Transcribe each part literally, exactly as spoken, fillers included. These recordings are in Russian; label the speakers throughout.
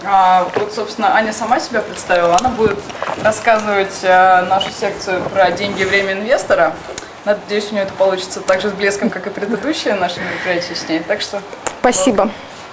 Speaker 1: А, вот, собственно, Аня сама себя представила. Она будет рассказывать а, нашу секцию про деньги и время инвестора. Надеюсь, у нее это получится так же с блеском, как и предыдущие наши мероприятия с ней. Так что...
Speaker 2: Спасибо.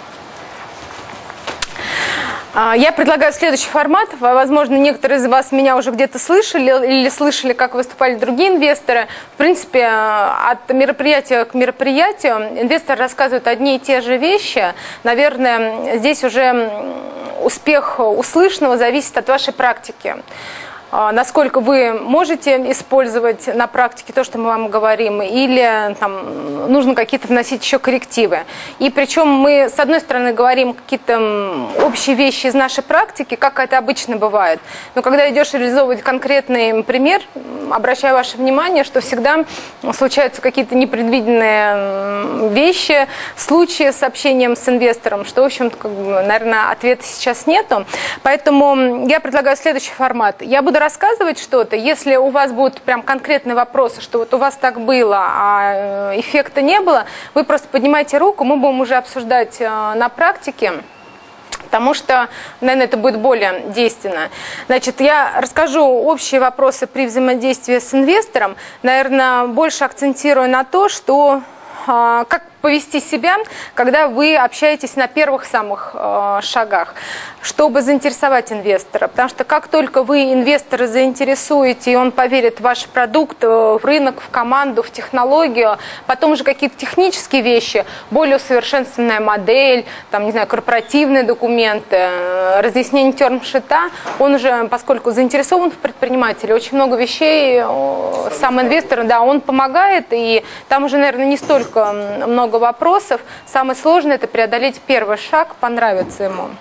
Speaker 2: Я предлагаю следующий формат. Возможно, некоторые из вас меня уже где-то слышали или слышали, как выступали другие инвесторы. В принципе, от мероприятия к мероприятию инвестор рассказывает одни и те же вещи. Наверное, здесь уже успех услышанного зависит от вашей практики. Насколько вы можете использовать на практике то, что мы вам говорим, или там, нужно какие-то вносить еще коррективы. И причем мы, с одной стороны, говорим какие-то общие вещи из нашей практики, как это обычно бывает. Но когда идешь реализовывать конкретный пример, обращаю ваше внимание, что всегда случаются какие-то непредвиденные вещи, случаи с общением с инвестором, что, в общем-то, как бы, наверное, ответа сейчас нету. Поэтому я предлагаю следующий формат. Я буду рассказывать что-то, если у вас будут прям конкретные вопросы, что вот у вас так было, а эффекта не было, вы просто поднимайте руку, мы будем уже обсуждать на практике, потому что, наверное, это будет более действенно. Значит, я расскажу общие вопросы при взаимодействии с инвестором, наверное, больше акцентирую на то, что как повести себя, когда вы общаетесь на первых самых э, шагах, чтобы заинтересовать инвестора. Потому что как только вы инвестора заинтересуете, и он поверит в ваш продукт, в рынок, в команду, в технологию, потом уже какие-то технические вещи, более усовершенствованная модель, там, не знаю, корпоративные документы, разъяснение термшита, он уже, поскольку заинтересован в предпринимателе, очень много вещей, сам инвестор, да, он помогает, и там уже, наверное, не столько много вопросов. Самое сложное – это преодолеть первый шаг, понравится ему.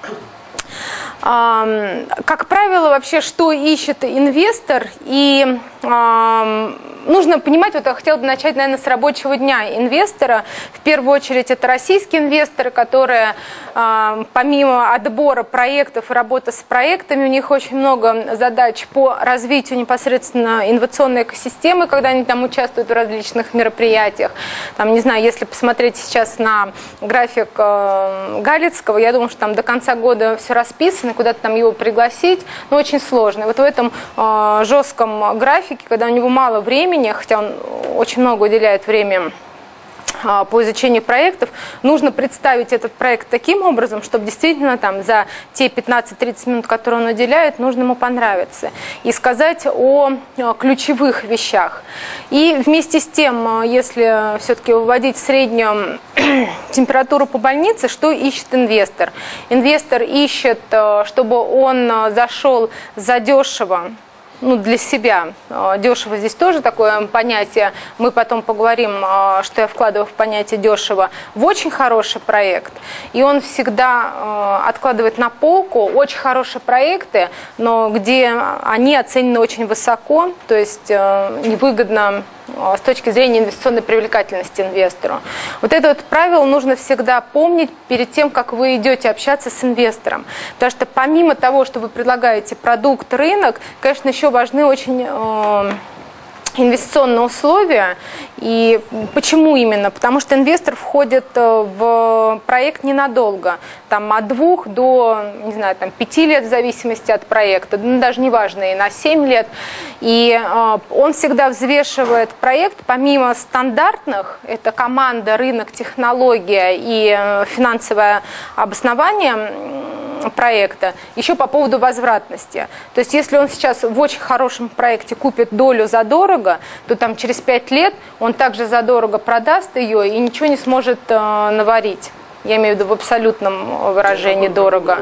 Speaker 2: Как правило, вообще, что ищет инвестор, и э, нужно понимать, вот я хотела бы начать, наверное, с рабочего дня инвестора. В первую очередь, это российские инвесторы, которые э, помимо отбора проектов и работы с проектами, у них очень много задач по развитию непосредственно инновационной экосистемы, когда они там участвуют в различных мероприятиях. Там, не знаю, если посмотреть сейчас на график э, Галицкого, я думаю, что там до конца года все расписано, куда-то там его пригласить, но очень сложно. И вот в этом э, жестком графике, когда у него мало времени, хотя он очень много уделяет времени э, по изучению проектов, нужно представить этот проект таким образом, чтобы действительно там за те пятнадцать-тридцать минут, которые он уделяет, нужно ему понравиться. И сказать о э, ключевых вещах. И вместе с тем, если все-таки выводить среднюю температуру по больнице, что ищет инвестор? Инвестор ищет, чтобы он зашел задешево, ну, для себя. Дешево здесь тоже такое понятие. Мы потом поговорим, что я вкладываю в понятие дешево. В очень хороший проект. И он всегда откладывает на полку очень хорошие проекты, но где они оценены очень высоко, то есть невыгодно с точки зрения инвестиционной привлекательности инвестору. Вот это вот правило нужно всегда помнить перед тем, как вы идете общаться с инвестором. Потому что помимо того, что вы предлагаете продукт, рынок, конечно, еще важны очень э, инвестиционные условия. И почему именно? Потому что инвестор входит в проект ненадолго, там от двух до, не знаю, там пяти лет в зависимости от проекта, ну, даже не важно, и на семь лет. И э, он всегда взвешивает проект, помимо стандартных, это команда, рынок, технология и э, финансовое обоснование проекта, еще по поводу возвратности. То есть если он сейчас в очень хорошем проекте купит долю задорого, то там через пять лет он также задорого продаст ее и ничего не сможет э, наварить. Я имею в виду в абсолютном выражении дорого.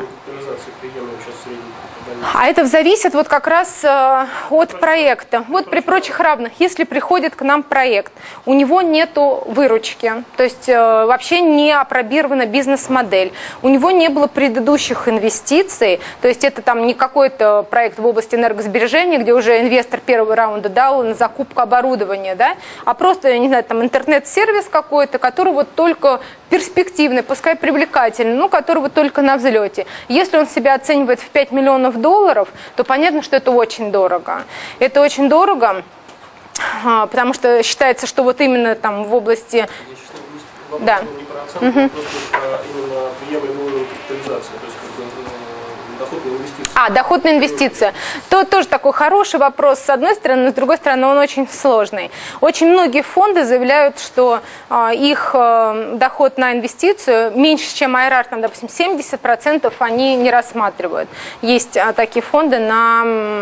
Speaker 2: А это зависит вот как раз э, от проекта. Вот при прочих равных, если приходит к нам проект, у него нету выручки, то есть э, вообще не опробирована бизнес-модель, у него не было предыдущих инвестиций, то есть это там не какой-то проект в области энергосбережения, где уже инвестор первого раунда дал на закупку оборудования, да, а просто, я не знаю, там интернет-сервис какой-то, который вот только перспективный, пускай привлекательный, но который вот только на взлете. Если он себя оценивает в пять миллионов долларов, то понятно, что это очень дорого. Это очень дорого, потому что считается, что вот именно там в области... Да.
Speaker 3: Не про оценку, угу. Просто про именно приемлемую капитализацию. То есть, как бы, доход на инвестиции.
Speaker 2: А, доход на инвестиции. То тоже такой хороший вопрос с одной стороны, но с другой стороны он очень сложный. Очень многие фонды заявляют, что а, их а, доход на инвестицию меньше, чем ай ар ар, там, допустим, семьдесят процентов они не рассматривают. Есть а, такие фонды на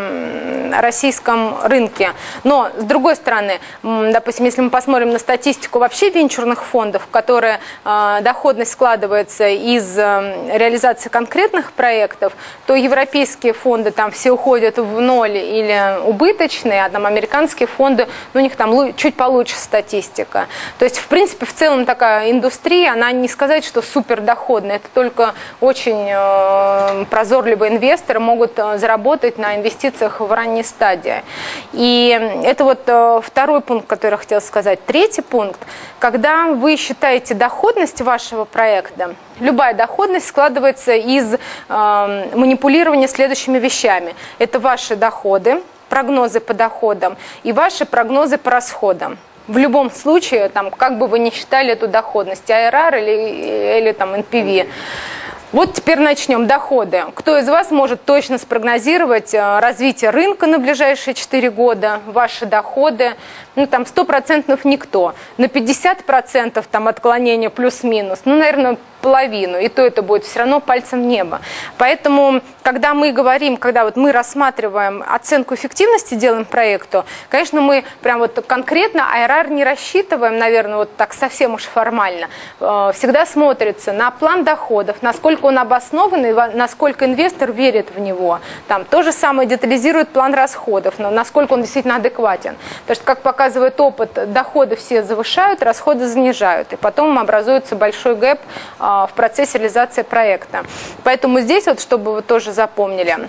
Speaker 2: м, российском рынке. Но, с другой стороны, м, допустим, если мы посмотрим на статистику вообще венчурных фондов, которые а, доходность складывается из а, реализации конкретных проектов, то европейские фонды там все уходят в ноль или убыточные, а там американские фонды, ну, у них там чуть получше статистика. То есть, в принципе, в целом такая индустрия, она не сказать, что супер доходная, это только очень э, прозорливые инвесторы могут э, заработать на инвестициях в ранней стадии. И это вот э, второй пункт, который я хотела сказать. Третий пункт, когда вы считаете доходность вашего проекта, любая доходность складывается из э, манипулирования следующими вещами. Это ваши доходы, прогнозы по доходам и ваши прогнозы по расходам. В любом случае, там, как бы вы ни считали эту доходность, ай ар ар или, или там, эн пи ви. Вот теперь начнем. Доходы. Кто из вас может точно спрогнозировать развитие рынка на ближайшие четыре года, ваши доходы? Ну, там, сто процентов никто. На пятьдесят процентов там отклонение плюс-минус, ну, наверное, половину. И то это будет все равно пальцем в небо. Поэтому, когда мы говорим, когда вот мы рассматриваем оценку эффективности, делаем проекту, конечно, мы прям вот конкретно ай ар ар не рассчитываем, наверное, вот так совсем уж формально. Всегда смотрится на план доходов, насколько он обоснован и насколько инвестор верит в него. Там то же самое детализирует план расходов, но насколько он действительно адекватен. Потому что, как показывает опыт, доходы все завышают, расходы занижают. И потом образуется большой гэп в процессе реализации проекта. Поэтому здесь, вот, чтобы вы тоже запомнили,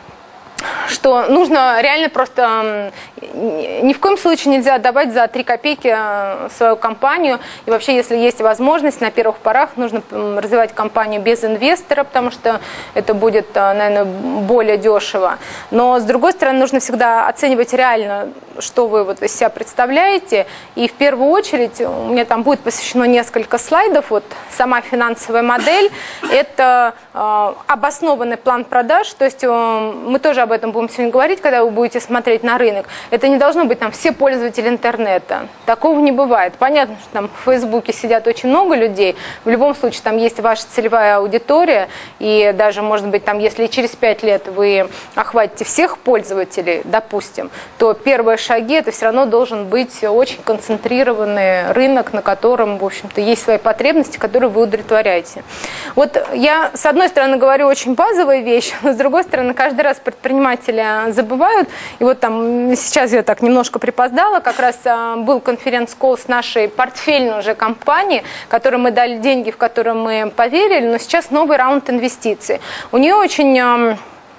Speaker 2: что нужно реально просто, ни в коем случае нельзя отдавать за три копейки свою компанию. И вообще, если есть возможность, на первых порах нужно развивать компанию без инвестора, потому что это будет, наверное, более дешево. Но, с другой стороны, нужно всегда оценивать реально, что вы вот из себя представляете. И в первую очередь, у меня там будет посвящено несколько слайдов, вот сама финансовая модель, это э, обоснованный план продаж, то есть э, мы тоже об этом будем сегодня говорить, когда вы будете смотреть на рынок. Это не должно быть там все пользователи интернета. Такого не бывает. Понятно, что там в Фейсбуке сидят очень много людей. В любом случае там есть ваша целевая аудитория. И даже, может быть, там, если через пять лет вы охватите всех пользователей, допустим, то первые шаги это все равно должен быть очень концентрированный рынок, на котором, в общем-то, есть свои потребности, которые вы удовлетворяете. Вот я, с одной стороны, говорю очень базовые вещи, но с другой стороны, каждый раз предприниматели забывают. И вот там сейчас я так немножко припоздала, как раз был конференц-колл с нашей портфельной уже компанией, которой мы дали деньги, в которые мы поверили, но сейчас новый раунд инвестиций. У нее очень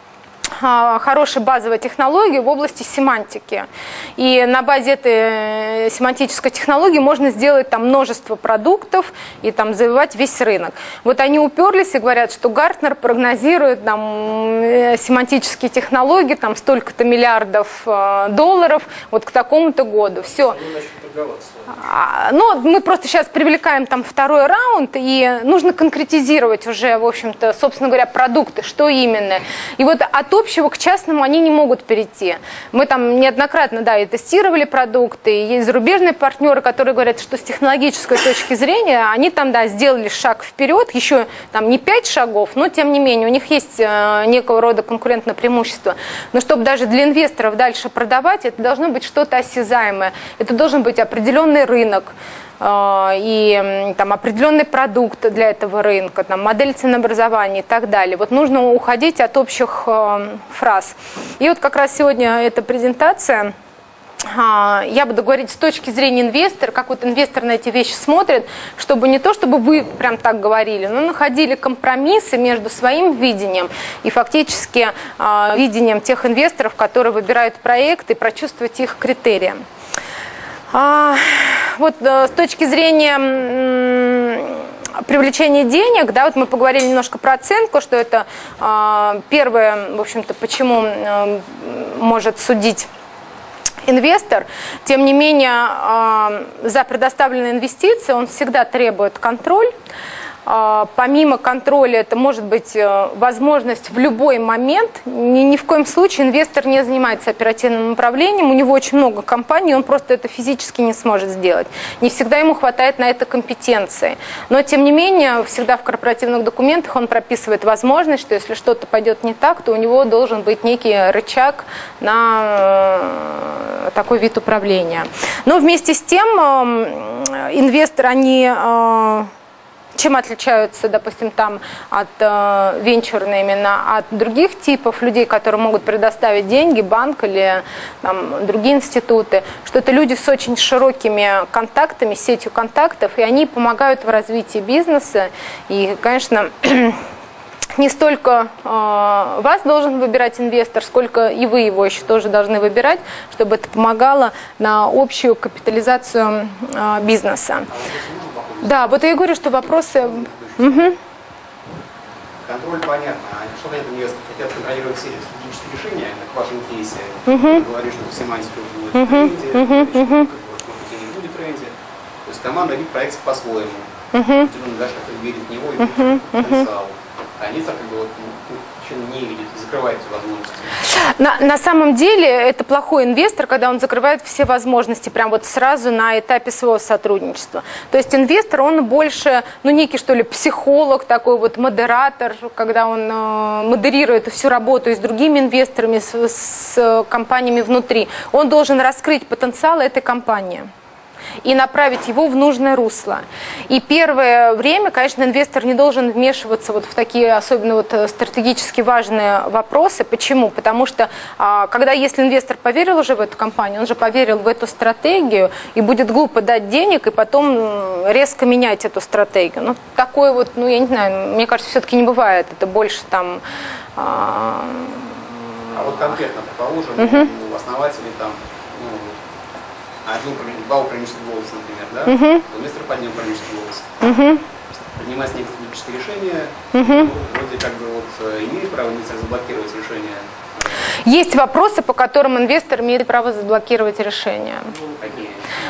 Speaker 2: хорошая базовая технология в области семантики. И на базе этой семантической технологии можно сделать там множество продуктов и там завоевать весь рынок. Вот они уперлись и говорят, что Гартнер прогнозирует там семантические технологии, там столько-то миллиардов долларов вот к такому-то году. Все. Но мы просто сейчас привлекаем там второй раунд, и нужно конкретизировать уже, в общем-то, собственно говоря, продукты, что именно. И вот от общего к частному они не могут перейти. Мы там неоднократно, да, и тестировали продукты, и есть зарубежные партнеры, которые говорят, что с технологической точки зрения они там, да, сделали шаг вперед, еще там не пять шагов, но тем не менее у них есть э, некого рода конкурентное преимущество. Но чтобы даже для инвесторов дальше продавать, это должно быть что-то осязаемое, это должен быть определенный рынок, и там определенный продукт для этого рынка, там, модель ценообразования и так далее. Вот нужно уходить от общих э, фраз. И вот как раз сегодня эта презентация, э, я буду говорить с точки зрения инвестора, как вот инвестор на эти вещи смотрит, чтобы не то, чтобы вы прям так говорили, но находили компромиссы между своим видением и фактически э, видением тех инвесторов, которые выбирают проект, и прочувствовать их критерии. А, вот с точки зрения привлечения денег, да, вот мы поговорили немножко про оценку, что это а, первое, в общем-то, почему а, может судить инвестор. Тем не менее, а, за предоставленные инвестиции он всегда требует контроль. помимо контроля, это может быть возможность в любой момент. Ни, ни в коем случае инвестор не занимается оперативным управлением, у него очень много компаний, он просто это физически не сможет сделать. Не всегда ему хватает на это компетенции. Но, тем не менее, всегда в корпоративных документах он прописывает возможность, что если что-то пойдет не так, то у него должен быть некий рычаг на такой вид управления. Но вместе с тем инвесторы, они чем отличаются, допустим, там от э, венчурной именно от других типов людей, которые могут предоставить деньги, банк или там, другие институты, что это люди с очень широкими контактами, сетью контактов, и они помогают в развитии бизнеса. И, конечно, не столько э, вас должен выбирать инвестор, сколько и вы его еще тоже должны выбирать, чтобы это помогало на общую капитализацию э, бизнеса. Да, вот я и говорю, что вопросы... Угу.
Speaker 3: Контроль понятно. А что хотят инвесторы? Хотят контролировать все стратегические решения, как в вашем кейсе. Угу. Говоришь, что семантика будет в тренде, угу. не будет в тренде. То есть команда видит проект по-своему. Угу. Даже как верит в него и видит потенциал. А инвестор как бы вот, ну, не видит, закрывает все возможности.
Speaker 2: На, на самом деле это плохой инвестор, когда он закрывает все возможности прям вот сразу на этапе своего сотрудничества. То есть инвестор, он больше, ну, некий, что ли, психолог, такой вот модератор, когда он э, модерирует всю работу и с другими инвесторами, с, с компаниями внутри. Он должен раскрыть потенциал этой компании и направить его в нужное русло. И первое время, конечно, инвестор не должен вмешиваться вот в такие особенно вот стратегически важные вопросы. Почему? Потому что когда, если инвестор поверил уже в эту компанию, он же поверил в эту стратегию, и будет глупо дать денег и потом резко менять эту стратегию. Ну, такое вот, ну, я не знаю, мне кажется, все-таки не бывает. Это больше там...
Speaker 3: А, а вот конкретно, предположим, угу. у основателей там, один, два управленческих голоса, например, да? Uh-huh. Инвестор поднял управленческий голос. Uh-huh. Принимая с ним стратегические решения, uh-huh. ну, вроде как бы вот имеет право инвестор заблокировать решение.
Speaker 2: Есть вопросы, по которым инвестор имеет право заблокировать решение.
Speaker 3: Какие?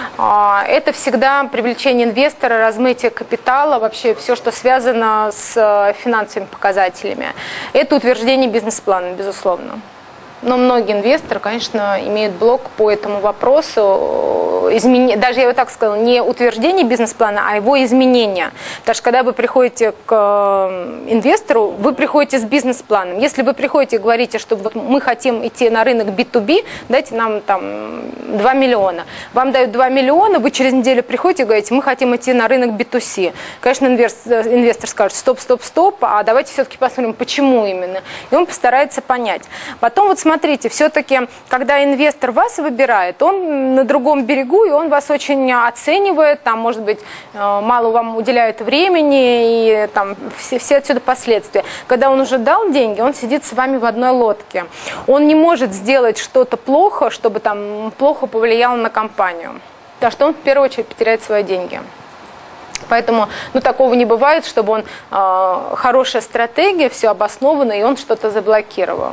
Speaker 2: Это всегда привлечение инвестора, размытие капитала, вообще все, что связано с финансовыми показателями. Это утверждение бизнес-плана, безусловно. Но многие инвесторы, конечно, имеют блок по этому вопросу, измен... даже я бы так сказала, не утверждение бизнес-плана, а его изменение. Потому что когда вы приходите к инвестору, вы приходите с бизнес-планом. Если вы приходите и говорите, что вот мы хотим идти на рынок би ту би, дайте нам там два миллиона. Вам дают два миллиона, вы через неделю приходите и говорите, мы хотим идти на рынок би ту си. Конечно, инвестор, инвестор скажет, стоп, стоп, стоп, а давайте все-таки посмотрим, почему именно. И он постарается понять. Потом вот смотрите, все-таки, когда инвестор вас выбирает, он на другом берегу, и он вас очень оценивает, там, может быть, мало вам уделяет времени, и там все, все отсюда последствия. Когда он уже дал деньги, он сидит с вами в одной лодке. Он не может сделать что-то плохо, чтобы там плохо повлияло на компанию. Потому что он в первую очередь потеряет свои деньги. Поэтому, ну, такого не бывает, чтобы он, э, хорошая стратегия, все обосновано, и он что-то заблокировал.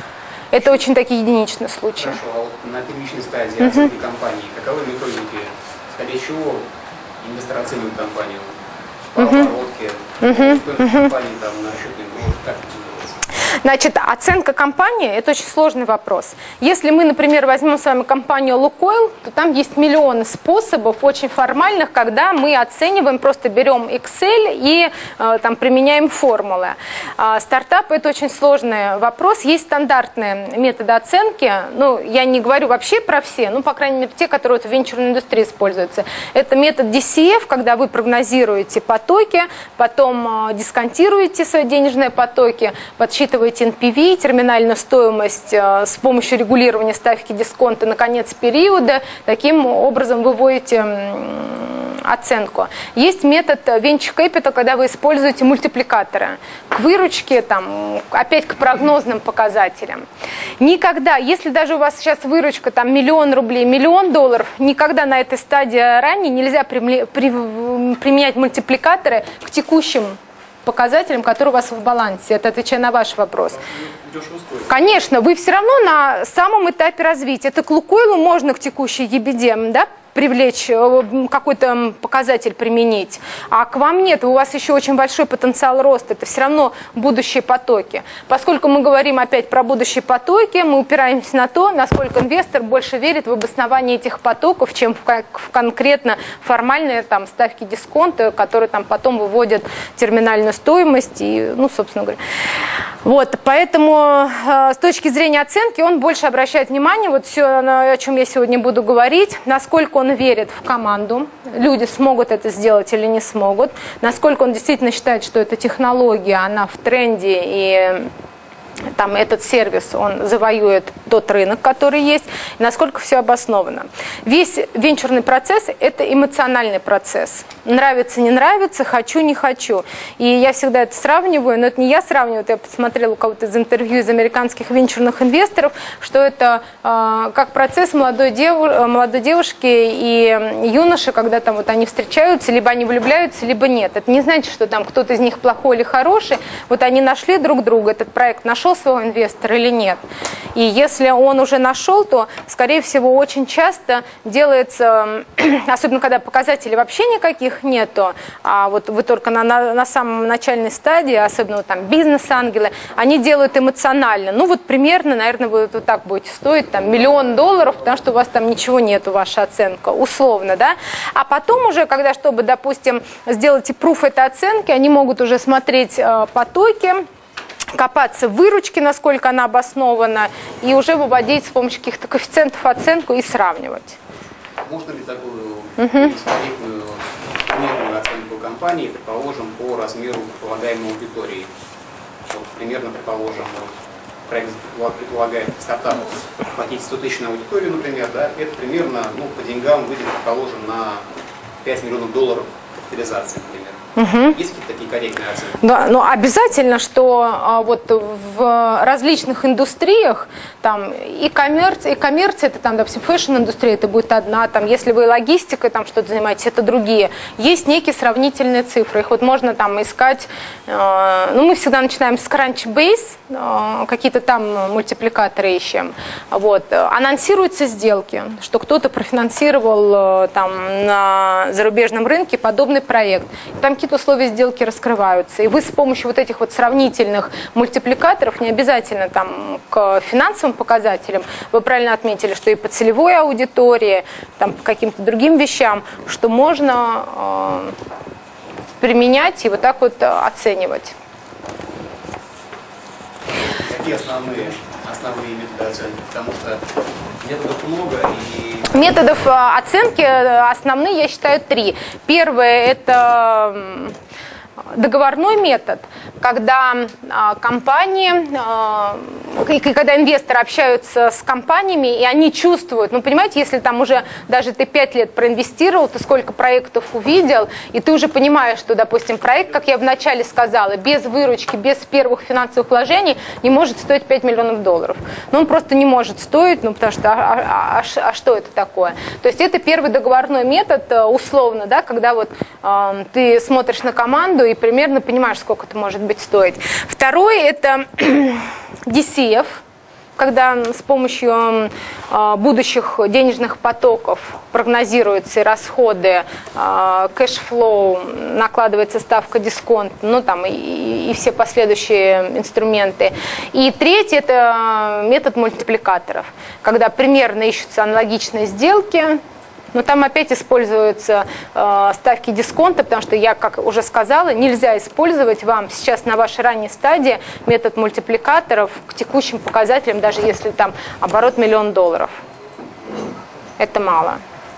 Speaker 2: Это очень такие единичные случаи.
Speaker 3: Хорошо, а вот на первичной стадии uh-huh. оценки компании, каковы методики, исходя из чего инвесторы оценивают компанию? По оборотке, uh-huh. uh-huh. компании, там, на расчетный год, как это делается?
Speaker 2: Значит, оценка компании – это очень сложный вопрос. Если мы, например, возьмем с вами компанию Лукойл, то там есть миллионы способов, очень формальных, когда мы оцениваем, просто берем Excel и э, там применяем формулы. А стартап – это очень сложный вопрос. Есть стандартные методы оценки, ну, я не говорю вообще про все, ну, по крайней мере, те, которые в венчурной индустрии используются. Это метод ди си эф, когда вы прогнозируете потоки, потом э, дисконтируете свои денежные потоки, подсчитываете эн пи ви, терминальную стоимость э, с помощью регулирования ставки дисконта на конец периода. Таким образом вы вводите э, оценку. Есть метод Venture Capital, когда вы используете мультипликаторы к выручке, там, опять к прогнозным показателям. Никогда, если даже у вас сейчас выручка там, миллион рублей, миллион долларов, никогда на этой стадии ранее нельзя применять мультипликаторы к текущим показателям, которые у вас в балансе. Это отвечая на ваш вопрос. Конечно, вы все равно на самом этапе развития. Это к Лукойлу можно к текущей ебеде, да, привлечь, какой-то показатель применить, а к вам нет, у вас еще очень большой потенциал роста, это все равно будущие потоки. Поскольку мы говорим опять про будущие потоки, мы упираемся на то, насколько инвестор больше верит в обоснование этих потоков, чем в, в конкретно формальные там, ставки дисконта, которые там потом выводят терминальную стоимость и, ну, собственно говоря. Вот, поэтому э, с точки зрения оценки он больше обращает внимание, вот все, о чем я сегодня буду говорить, насколько он верит в команду, люди смогут это сделать или не смогут, насколько он действительно считает, что эта технология, она в тренде и там этот сервис, он завоюет тот рынок, который есть, и насколько все обосновано. Весь венчурный процесс – это эмоциональный процесс. Нравится, не нравится, хочу, не хочу. И я всегда это сравниваю, но это не я сравниваю, это я посмотрела у кого-то из интервью из американских венчурных инвесторов, что это э, как процесс молодой, дев... молодой девушки и юноши, когда там вот они встречаются, либо они влюбляются, либо нет. Это не значит, что там кто-то из них плохой или хороший, вот они нашли друг друга, этот проект нашел своего инвестора или нет. И если он уже нашел, то, скорее всего, очень часто делается, особенно когда показателей вообще никаких нету, а вот вы только на, на, на самом начальной стадии, особенно вот там бизнес-ангелы, они делают эмоционально. Ну вот примерно, наверное, вы вот так будете стоить там миллион долларов, потому что у вас там ничего нету, ваша оценка, условно, да. А потом уже, когда, чтобы, допустим, сделать и пруф этой оценки, они могут уже смотреть э, потоки, копаться в выручке, насколько она обоснована, и уже выводить с помощью каких-то коэффициентов оценку и сравнивать.
Speaker 3: Можно ли такую бесполезную примерную оценку компании, предположим, по размеру предполагаемой аудитории? Вот, примерно, предположим, проект предполагает стартапу платить сто тысяч на аудиторию, например, да, это примерно, ну, по деньгам выйдет, предположим, на пять миллионов долларов капитализации, например. Угу. Есть какие-то такие корректные оценки?
Speaker 2: Да, но обязательно, что а, вот в различных индустриях, там и коммерция, и коммерция, это там, допустим, фэшн-индустрия, это будет одна, там, если вы логистикой там что-то занимаетесь, это другие. Есть некие сравнительные цифры, их вот можно там искать, э, ну, мы всегда начинаем с Crunchbase, э, какие-то там мультипликаторы ищем, вот, анонсируются сделки, что кто-то профинансировал э, там на зарубежном рынке подобный проект, там какие-то условия сделки раскрываются. И вы с помощью вот этих вот сравнительных мультипликаторов, не обязательно там к финансовым показателям, вы правильно отметили, что и по целевой аудитории, там по каким-то другим вещам, что можно э, применять и вот так вот оценивать.
Speaker 3: Какие основные, основные методы оценки? Потому что методов много и...
Speaker 2: Методов оценки основные, я считаю, три. Первое – это договорной метод, когда компании, когда инвесторы общаются с компаниями, и они чувствуют, ну, понимаете, если там уже даже ты пять лет проинвестировал, ты сколько проектов увидел, и ты уже понимаешь, что, допустим, проект, как я вначале сказала, без выручки, без первых финансовых вложений не может стоить пять миллионов долларов. Но он просто не может стоить, ну, потому что, а, а, а, а что это такое? То есть это первый договорной метод, условно, да, когда вот э, ты смотришь на команду и примерно понимаешь, сколько это может быть стоить. Второй – это ди си эф, когда с помощью э, будущих денежных потоков прогнозируются и расходы, э, кэшфлоу, накладывается ставка дисконт, ну там и, и все последующие инструменты. И третий – это метод мультипликаторов, когда примерно ищутся аналогичные сделки, но там опять используются э, ставки дисконта, потому что я, как уже сказала, нельзя использовать вам сейчас на вашей ранней стадии метод мультипликаторов к текущим показателям, даже если там оборот миллион долларов. Это мало.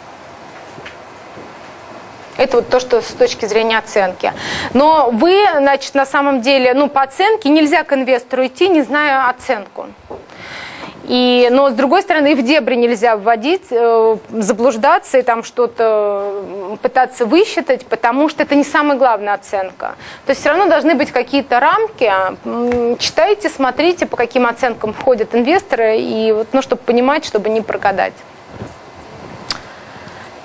Speaker 2: Это вот то, что с точки зрения оценки. Но вы, значит, на самом деле, ну, по оценке нельзя к инвестору идти, не зная оценку. И, но, с другой стороны, и в дебри нельзя вводить, э, заблуждаться и там что-то пытаться высчитать, потому что это не самая главная оценка. То есть все равно должны быть какие-то рамки. Читайте, смотрите, по каким оценкам входят инвесторы, и, вот, ну, чтобы понимать, чтобы не прогадать.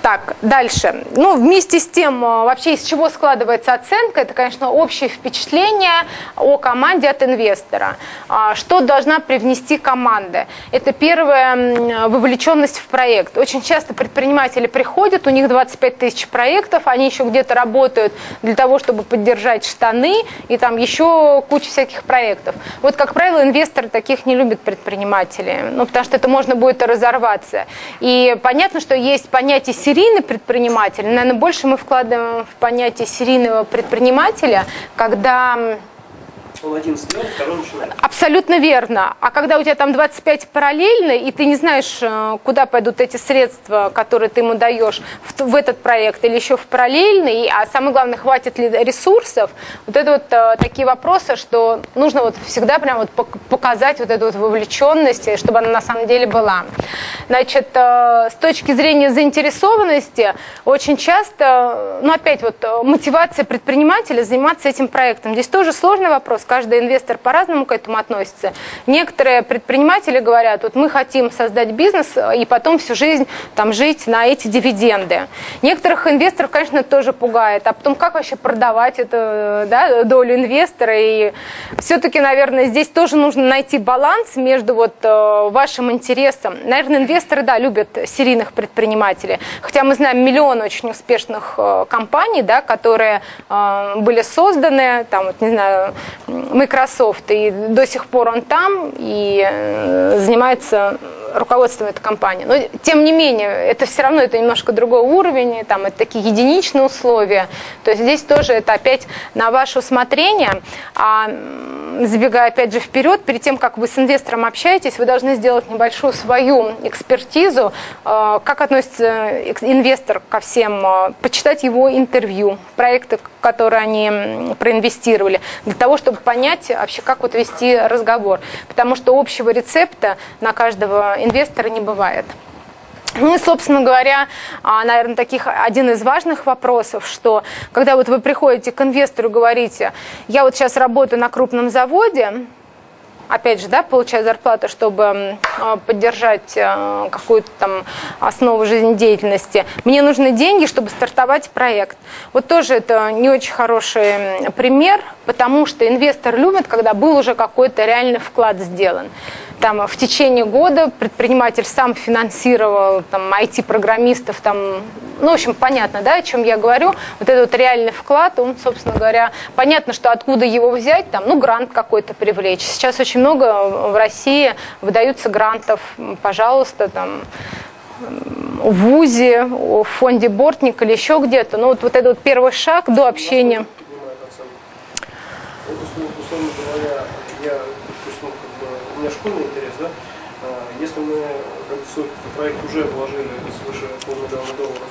Speaker 2: Так, дальше. Ну, вместе с тем, вообще из чего складывается оценка, это, конечно, общее впечатление о команде от инвестора. Что должна привнести команда? Это первое, вовлеченность в проект. Очень часто предприниматели приходят, у них двадцать пять тысяч проектов, они еще где-то работают для того, чтобы поддержать штаны, и там еще куча всяких проектов. Вот, как правило, инвесторы таких не любят предприниматели, ну, потому что это можно будет разорваться. И понятно, что есть понятие серийности, серийный предприниматель, наверное, больше мы вкладываем в понятие серийного предпринимателя, когда...
Speaker 4: Он один сделал, второй начинает.
Speaker 2: Абсолютно верно. А когда у тебя там двадцать пять параллельно, и ты не знаешь, куда пойдут эти средства, которые ты ему даешь в, в этот проект или еще в параллельный, а самое главное, хватит ли ресурсов, вот это вот а, такие вопросы, что нужно вот всегда прям вот показать вот эту вот вовлеченность, чтобы она на самом деле была. Значит, а, с точки зрения заинтересованности, очень часто, ну опять вот мотивация предпринимателя заниматься этим проектом. Здесь тоже сложный вопрос. Каждый инвестор по-разному к этому относится. Некоторые предприниматели говорят, вот мы хотим создать бизнес и потом всю жизнь там жить на эти дивиденды. Некоторых инвесторов, конечно, тоже пугает. А потом как вообще продавать эту, да, долю инвестора? И все-таки, наверное, здесь тоже нужно найти баланс между вот вашим интересом. Наверное, инвесторы, да, любят серийных предпринимателей. Хотя мы знаем миллион очень успешных компаний, да, которые были созданы, там, вот, не знаю, Microsoft, и до сих пор он там и занимается руководством этой компании. Но, тем не менее, это все равно это немножко другой уровень, там, это такие единичные условия. То есть здесь тоже это опять на ваше усмотрение. А, забегая опять же вперед, перед тем, как вы с инвестором общаетесь, вы должны сделать небольшую свою экспертизу, как относится инвестор ко всем, почитать его интервью, проекты, которые они проинвестировали, для того, чтобы понять вообще, как вот вести разговор. Потому что общего рецепта на каждого инвестора не бывает. Ну и, собственно говоря, наверное, таких один из важных вопросов, что когда вот вы приходите к инвестору и говорите, я вот сейчас работаю на крупном заводе, опять же, да, получаю зарплату, чтобы поддержать какую-то там основу жизнедеятельности. Мне нужны деньги, чтобы стартовать проект. Вот тоже это не очень хороший пример, потому что инвестор любит, когда был уже какой-то реальный вклад сделан. Там, в течение года предприниматель сам финансировал там, ай ти-программистов, там, ну, в общем, понятно, да, о чем я говорю. Вот этот вот реальный вклад, он, собственно говоря, понятно, что откуда его взять, там, ну, грант какой-то привлечь. Сейчас очень много в России выдаются грантов, пожалуйста, там, в ВУЗе, в фонде Бортник или еще где-то. Ну, вот, вот этот вот первый шаг до общения.
Speaker 4: Условно говоря, я... У меня школьный интерес, да? Если мы в свой проект уже вложили свыше полмиллиона долларов,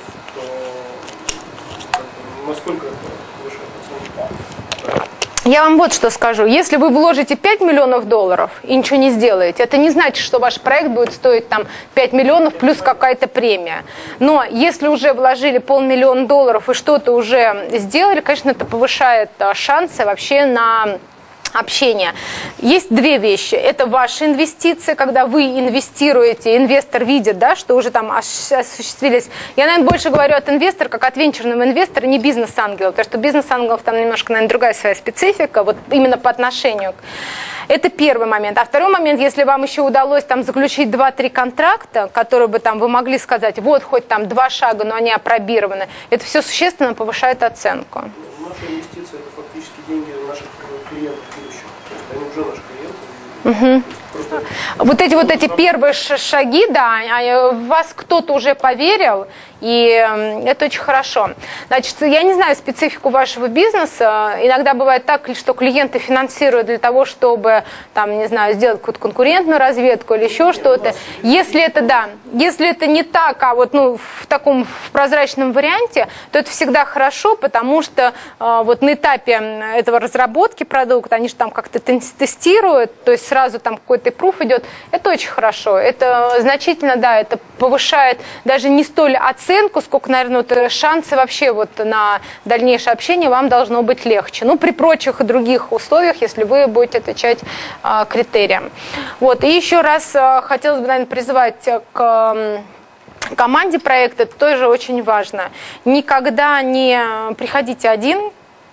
Speaker 4: то насколько это выше оценка?
Speaker 2: Я вам вот что скажу. Если вы вложите пять миллионов долларов и ничего не сделаете, это не значит, что ваш проект будет стоить там пять миллионов плюс какая-то премия. Но если уже вложили полмиллиона долларов и что-то уже сделали, конечно, это повышает шансы вообще на общения. Есть две вещи. Это ваши инвестиции, когда вы инвестируете, инвестор видит, да, что уже там осуществились. Я, наверное, больше говорю от инвестора, как от венчурного инвестора, не бизнес-ангелов, потому что бизнес-ангелов там немножко, наверное, другая своя специфика, вот именно по отношению к... Это первый момент. А второй момент, если вам еще удалось там заключить два-три контракта, которые бы там вы могли сказать, вот хоть там два шага, но они опробированы, это все существенно повышает оценку.
Speaker 4: Наши инвестиции — это фактически деньги наших клиентов будущих. То есть они уже наши клиенты.
Speaker 2: Угу. Вот эти вот эти первые шаги, да, в вас кто-то уже поверил, и это очень хорошо. Значит, я не знаю специфику вашего бизнеса. Иногда бывает так, что клиенты финансируют для того, чтобы, там, не знаю, сделать какую-то конкурентную разведку или еще что-то. Если это, да, если это не так, а вот, ну, в таком в прозрачном варианте, то это всегда хорошо, потому что э, вот на этапе этого разработки продукта, они же там как-то тестируют, то есть сразу там какой-то пруф идет. Это очень хорошо. Это значительно, да, это повышает даже не столь оценку, сколько, наверное, вот шансы вообще вот на дальнейшее общение вам должно быть легче. Ну, при прочих и других условиях, если вы будете отвечать а, критериям. Вот. И еще раз а, хотелось бы, наверное, призвать к команде проекта это тоже очень важно. Никогда не приходите один.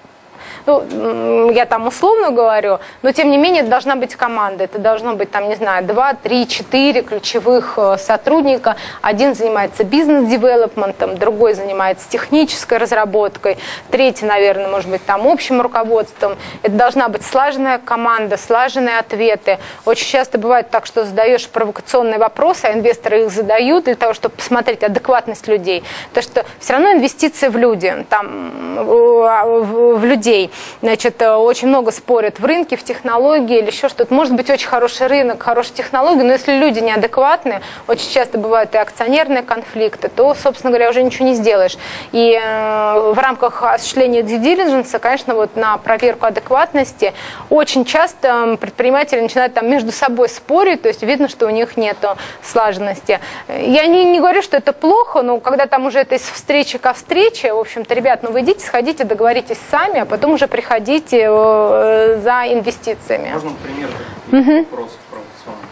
Speaker 2: Ну, я там условно говорю, но тем не менее это должна быть команда. Это должно быть, там, не знаю, два, три, четыре ключевых сотрудника. Один занимается бизнес-девелопментом, другой занимается технической разработкой, третий, наверное, может быть, там общим руководством. Это должна быть слаженная команда, слаженные ответы. Очень часто бывает так, что задаешь провокационные вопросы, а инвесторы их задают для того, чтобы посмотреть адекватность людей. Потому что все равно инвестиции в люди, там, в, в людей. Значит, очень много спорят в рынке, в технологии или еще что-то. Может быть очень хороший рынок, хорошие технологии, но если люди неадекватны, очень часто бывают и акционерные конфликты, то, собственно говоря, уже ничего не сделаешь. И э, в рамках осуществления due diligence, конечно, вот на проверку адекватности очень часто предприниматели начинают там между собой спорить, то есть видно, что у них нет слаженности. Я не, не говорю, что это плохо, но когда там уже это из встречи ко встрече, в общем-то, ребят, ну вы идите, сходите, договоритесь сами, а потом уже приходите э, за инвестициями.
Speaker 5: Можно пример угу. вопросов провокационных?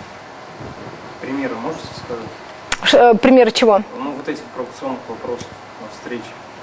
Speaker 5: Примеры можете сказать?
Speaker 2: Ш, примеры чего?
Speaker 5: Ну, вот этих провокационных вопросов на встрече.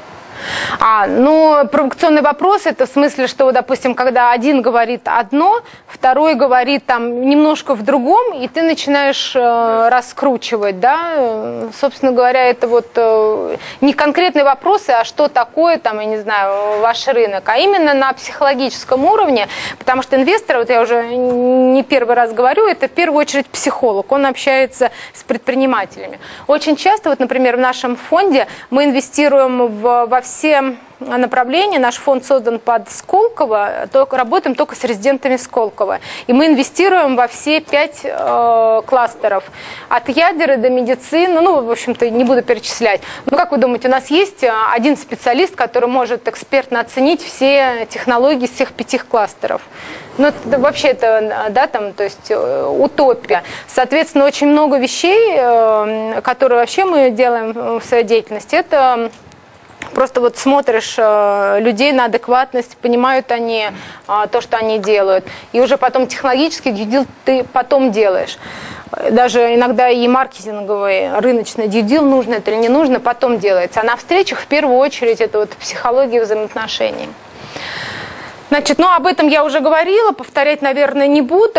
Speaker 2: А, ну, провокационный вопрос, это в смысле, что, допустим, когда один говорит одно, второй говорит там немножко в другом, и ты начинаешь э, раскручивать, да, собственно говоря, это вот э, не конкретные вопросы, а что такое, там, я не знаю, ваш рынок, а именно на психологическом уровне, потому что инвестор, вот я уже не первый раз говорю, это в первую очередь психолог, он общается с предпринимателями. Очень часто, вот, например, в нашем фонде мы инвестируем в, во все направления. Наш фонд создан под Сколково, только, работаем только с резидентами Сколково. И мы инвестируем во все пять э, кластеров. От ядеры до медицины, ну, в общем-то, не буду перечислять. Но как вы думаете, у нас есть один специалист, который может экспертно оценить все технологии всех пяти кластеров? Ну, это, вообще это, да, там, то есть утопия. Соответственно, очень много вещей, э, которые вообще мы делаем в своей деятельности, это просто вот смотришь э, людей на адекватность, понимают они э, то, что они делают. И уже потом технологический due deal ты потом делаешь. Даже иногда и маркетинговый, рыночный due deal нужно это или не нужно, потом делается. А на встречах в первую очередь это вот психология взаимоотношений. Значит, ну об этом я уже говорила, повторять, наверное, не буду.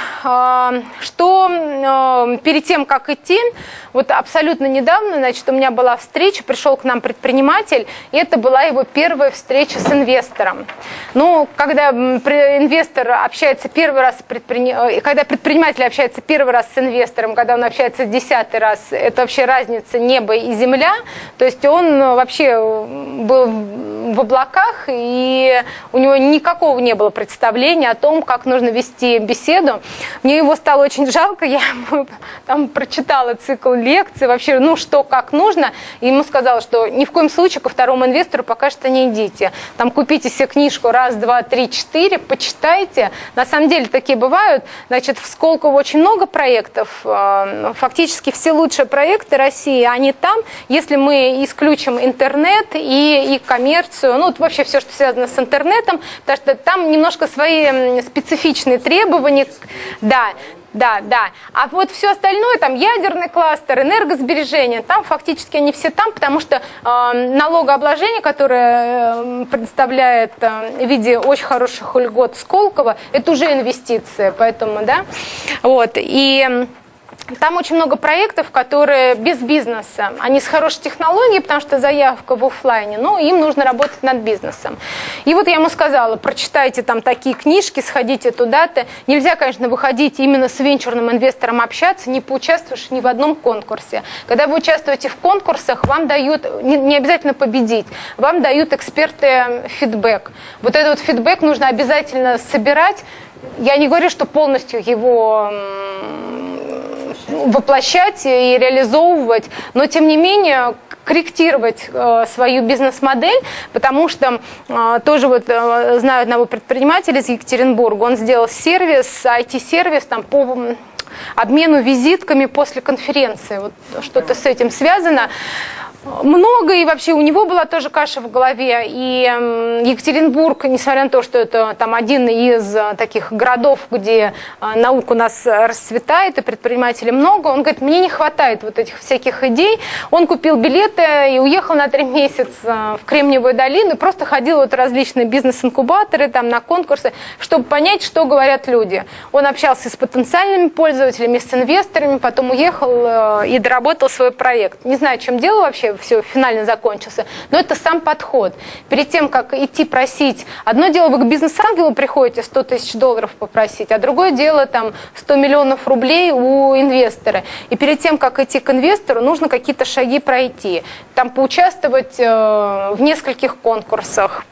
Speaker 2: Что перед тем, как идти, вот абсолютно недавно, значит, у меня была встреча, пришел к нам предприниматель, и это была его первая встреча с инвестором. Ну, когда инвестор общается первый раз, предприним... когда предприниматель общается первый раз с инвестором, когда он общается десятый раз, это вообще разница неба и земля, то есть он вообще был в облаках, и у него никакого не было представления о том, как нужно вести беседу. Мне его стало очень жалко, я ему там прочитала цикл лекций, вообще, ну, что, как нужно, и ему сказала, что ни в коем случае ко второму инвестору пока что не идите. Там купите себе книжку раз, два, три, четыре, почитайте. На самом деле такие бывают. Значит, в Сколково очень много проектов, фактически все лучшие проекты России, они там, если мы исключим интернет и, и коммерцию, ну, вот вообще все, что связано с интернетом, потому что там немножко свои специфичные требования. Да, да, да. А вот все остальное, там ядерный кластер, энергосбережение, там фактически они все там, потому что э, налогообложение, которое э, предоставляет э, в виде очень хороших льгот Сколково, это уже инвестиция, поэтому, да, вот, и... Там очень много проектов, которые без бизнеса. Они с хорошей технологией, потому что заявка в офлайне, но им нужно работать над бизнесом. И вот я ему сказала, прочитайте там такие книжки, сходите туда-то. Нельзя, конечно, выходить именно с венчурным инвестором общаться, не поучаствуешь ни в одном конкурсе. Когда вы участвуете в конкурсах, вам дают, не, не обязательно победить, вам дают эксперты фидбэк. Вот этот вот фидбэк нужно обязательно собирать. Я не говорю, что полностью его воплощать и реализовывать, но тем не менее корректировать э, свою бизнес-модель, потому что э, тоже вот э, знаю одного предпринимателя из Екатеринбурга, он сделал сервис, ай ти-сервис там по обмену визитками после конференции, вот что-то с этим связано. много, и вообще у него была тоже каша в голове. И Екатеринбург, несмотря на то, что это там один из таких городов, где наука у нас расцветает, и предпринимателей много, он говорит, мне не хватает вот этих всяких идей. Он купил билеты и уехал на три месяца в Кремниевую долину, и просто ходил вот в различные бизнес-инкубаторы, там, на конкурсы, чтобы понять, что говорят люди. Он общался с потенциальными пользователями, с инвесторами, потом уехал и доработал свой проект. Не знаю, чем дело вообще все финально закончился, но это сам подход. Перед тем, как идти просить, одно дело, вы к бизнес-ангелу приходите сто тысяч долларов попросить, а другое дело там сто миллионов рублей у инвестора. И перед тем, как идти к инвестору, нужно какие-то шаги пройти. Там поучаствовать э, в нескольких конкурсах,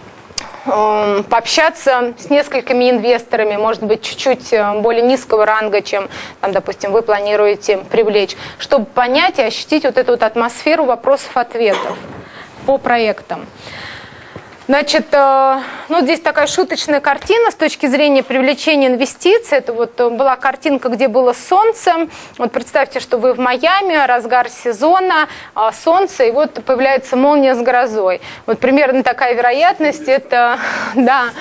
Speaker 2: э, пообщаться с несколькими инвесторами, может быть, чуть-чуть более низкого ранга, чем, там, допустим, вы планируете привлечь, чтобы понять и ощутить вот эту вот атмосферу вопросов-ответов по проектам. Значит, ну, здесь такая шуточная картина с точки зрения привлечения инвестиций. Это вот была картинка, где было солнце. Вот представьте, что вы в Майами, разгар сезона, солнце, и вот появляется молния с грозой. Вот примерно такая вероятность, это, да,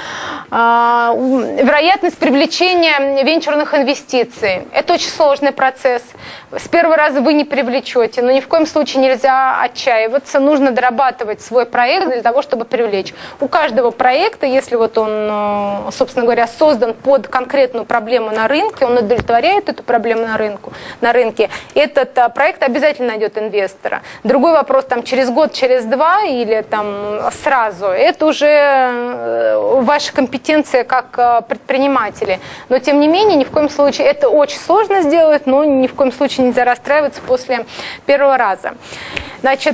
Speaker 2: вероятность привлечения венчурных инвестиций. Это очень сложный процесс. С первого раза вы не привлечете, но ни в коем случае нельзя отчаиваться. Нужно дорабатывать свой проект для того, чтобы привлечь. У каждого проекта, если вот он, собственно говоря, создан под конкретную проблему на рынке, он удовлетворяет эту проблему на, рынку, на рынке, этот проект обязательно найдет инвестора. Другой вопрос, там, через год, через два или там сразу, это уже ваша компетенция как предприниматели. Но, тем не менее, ни в коем случае, это очень сложно сделать, но ни в коем случае нельзя расстраиваться после первого раза. Значит,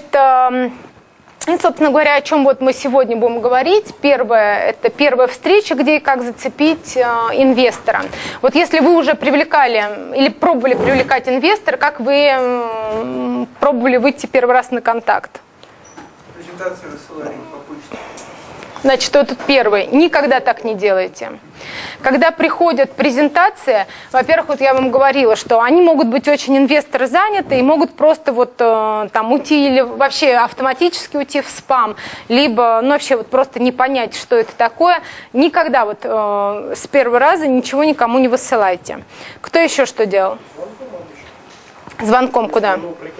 Speaker 2: и, собственно говоря, о чем вот мы сегодня будем говорить. Первое – это первая встреча, где и как зацепить э, инвестора. Вот если вы уже привлекали или пробовали привлекать инвестора, как вы э, пробовали выйти первый раз на контакт?
Speaker 4: Презентацию рассылали по почте.
Speaker 2: Значит, вот тут первый. Никогда так не делайте. Когда приходят презентации, во-первых, вот я вам говорила, что они могут быть очень инвесторы заняты и могут просто вот э, там уйти или вообще автоматически уйти в спам, либо ну, вообще вот просто не понять, что это такое. Никогда вот э, с первого раза ничего никому не высылайте. Кто еще что делал? Звонком куда?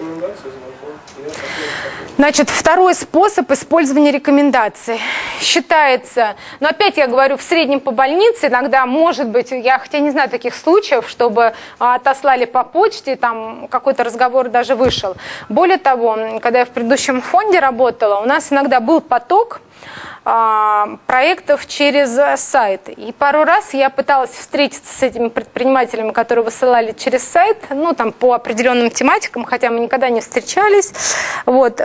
Speaker 2: Значит, второй способ использования рекомендаций. Считается, но опять я говорю, в среднем по больнице, иногда может быть, я хотя не знаю таких случаев, чтобы отослали по почте, там какой-то разговор даже вышел. Более того, когда я в предыдущем фонде работала, у нас иногда был поток проектов через сайт. И пару раз я пыталась встретиться с этими предпринимателями, которые высылали через сайт, ну, там, по определенным тематикам, хотя мы никогда не встречались. Вот.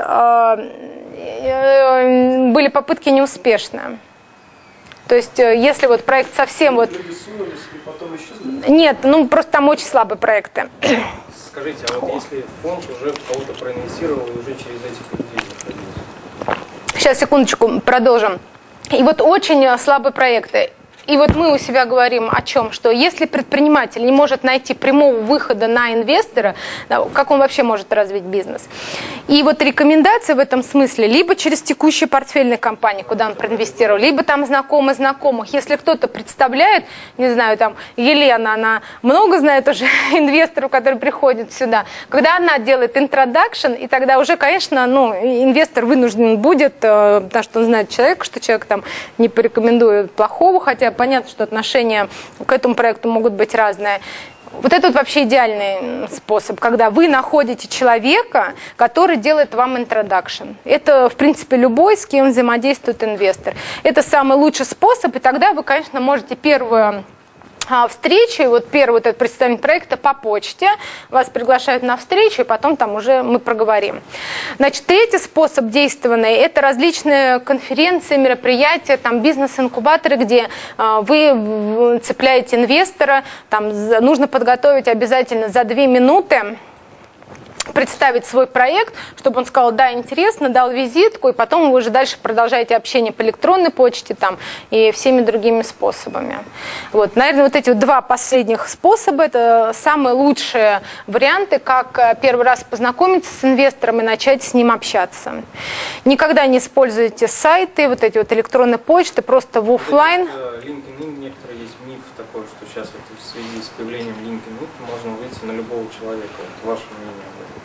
Speaker 2: Были попытки неуспешные. То есть, если вот проект совсем вот... Нет, ну, просто там очень слабые проекты.
Speaker 5: Скажите, а вот если фонд уже кого-то проинвестировал и уже через этих людей заходил?
Speaker 2: Сейчас, секундочку, продолжим. И вот очень слабые проекты. И вот мы у себя говорим о чем? Что если предприниматель не может найти прямого выхода на инвестора, как он вообще может развить бизнес? И вот рекомендации в этом смысле либо через текущие портфельные компании, куда он проинвестировал, либо там знакомые знакомых. Если кто-то представляет, не знаю, там Елена, она много знает уже инвесторов, которые приходят сюда. Когда она делает интродакшн, и тогда уже, конечно, ну, инвестор вынужден будет, потому что он знает человека, что человек там не порекомендует плохого, хотя понятно, что отношения к этому проекту могут быть разные. Вот это вот вообще идеальный способ, когда вы находите человека, который делает вам интродакшн. Это, в принципе, любой, с кем взаимодействует инвестор. Это самый лучший способ, и тогда вы, конечно, можете первую встречи, вот первый вот этот представитель проекта по почте, вас приглашают на встречу, и потом там уже мы проговорим. Значит, третий способ действования – это различные конференции, мероприятия, там бизнес-инкубаторы, где вы цепляете инвестора, там нужно подготовить обязательно за две минуты представить свой проект, чтобы он сказал, да, интересно, дал визитку, и потом вы уже дальше продолжаете общение по электронной почте там, и всеми другими способами. Вот, наверное, вот эти вот два последних способа – это самые лучшие варианты, как первый раз познакомиться с инвестором и начать с ним общаться. Никогда не используйте сайты, вот эти вот электронные почты, просто в офлайн.
Speaker 5: LinkedIn, некоторые есть миф такой, что сейчас вот в связи с появлением LinkedIn можно выйти на любого человека. Вот ваше мнение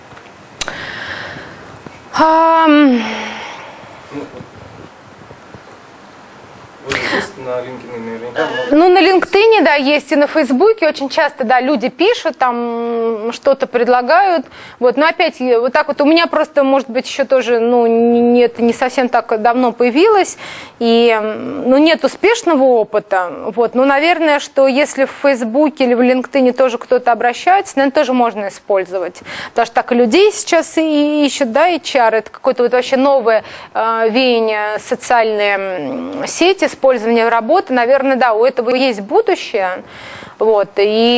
Speaker 5: об этом?
Speaker 2: Um...
Speaker 5: Ну, вы есть на LinkedIn наверняка?
Speaker 2: Ну, на LinkedIn, да, есть, и на Фейсбуке очень часто, да, люди пишут, там что-то предлагают, вот, но опять, вот так вот, у меня просто, может быть, еще тоже, ну, не, это не совсем так давно появилось, и, ну, нет успешного опыта, вот, ну, наверное, что если в Фейсбуке или в LinkedIn тоже кто-то обращается, наверное, тоже можно использовать, потому что так и людей сейчас и ищут, да, эйч ар, это какое-то вот вообще новое э, веяние, социальные сети, использование работы, наверное, да, у этого есть будущее. Вот.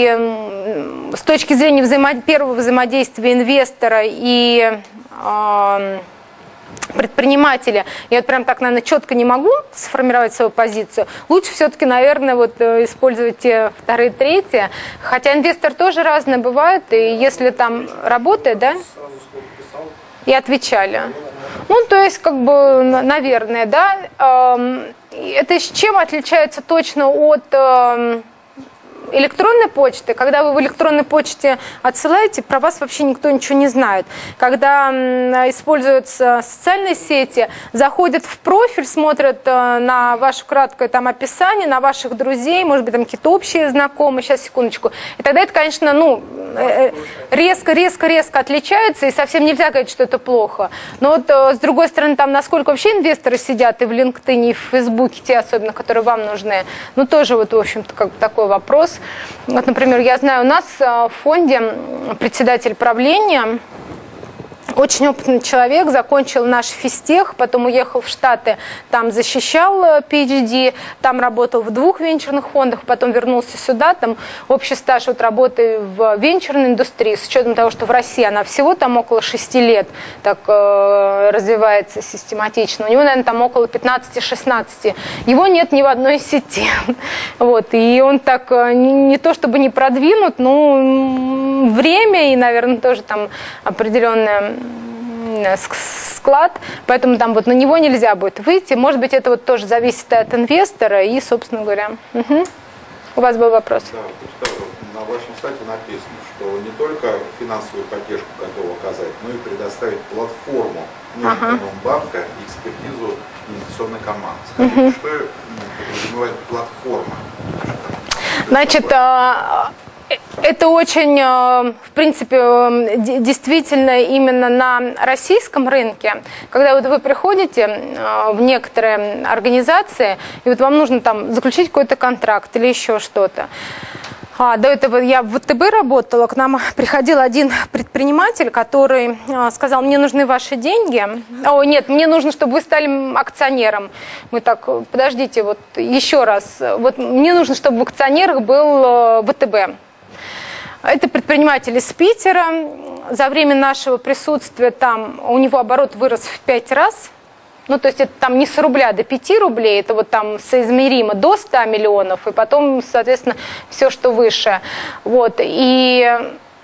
Speaker 2: И с точки зрения взаимо... первого взаимодействия инвестора и э, предпринимателя, я вот прям так, наверное, четко не могу сформировать свою позицию. Лучше все-таки, наверное, вот использовать те вторые, третьи. Хотя инвестор тоже разный бывает, и если там работает, да, и отвечали. Ну, то есть, как бы, наверное, да. Это с чем отличается точно от электронной почты? Когда вы в электронной почте отсылаете, про вас вообще никто ничего не знает. Когда используются социальные сети, заходят в профиль, смотрят на ваше краткое там описание, на ваших друзей, может быть, там какие-то общие знакомые, сейчас, секундочку. И тогда это, конечно, ну, резко-резко-резко отличается, и совсем нельзя говорить, что это плохо. Но вот с другой стороны, там, насколько вообще инвесторы сидят и в LinkedIn, и в Фейсбуке, те особенно, которые вам нужны, ну, тоже вот, в общем-то, как бы такой вопрос. Вот, например, я знаю, у нас в фонде председатель правления, очень опытный человек, закончил наш физтех, потом уехал в Штаты, там защищал пи эйч ди, там работал в двух венчурных фондах, потом вернулся сюда, там общий стаж от работы в венчурной индустрии, с учетом того, что в России она всего там около шести лет так э, развивается систематично, у него, наверное, там около пятнадцати-шестнадцати, его нет ни в одной сети, вот, и он так не, не то чтобы не продвинут, но время и, наверное, тоже там определенное склад, поэтому там вот на него нельзя будет выйти. Может быть, это вот тоже зависит от инвестора и, собственно говоря. Угу. У вас был вопрос?
Speaker 6: Да, то есть, на вашем сайте написано, что не только финансовую поддержку готовы оказать, но и предоставить платформу Межэкономбанка и экспертизу инвестиционной команды. Скажите, угу. Что подразумевает платформа?
Speaker 2: Значит, это очень, в принципе, действительно именно на российском рынке, когда вот вы приходите в некоторые организации, и вот вам нужно там заключить какой-то контракт или еще что-то. А, до этого я в вэ тэ бэ работала, к нам приходил один предприниматель, который сказал, мне нужны ваши деньги. О, нет, мне нужно, чтобы вы стали акционером. Мы так, подождите, вот еще раз. Вот мне нужно, чтобы в акционерах был вэ тэ бэ. Это предприниматель из Питера. За время нашего присутствия там у него оборот вырос в пять раз. Ну, то есть это там не с рубля до пяти рублей, это вот там соизмеримо до ста миллионов, и потом, соответственно, все, что выше. Вот. И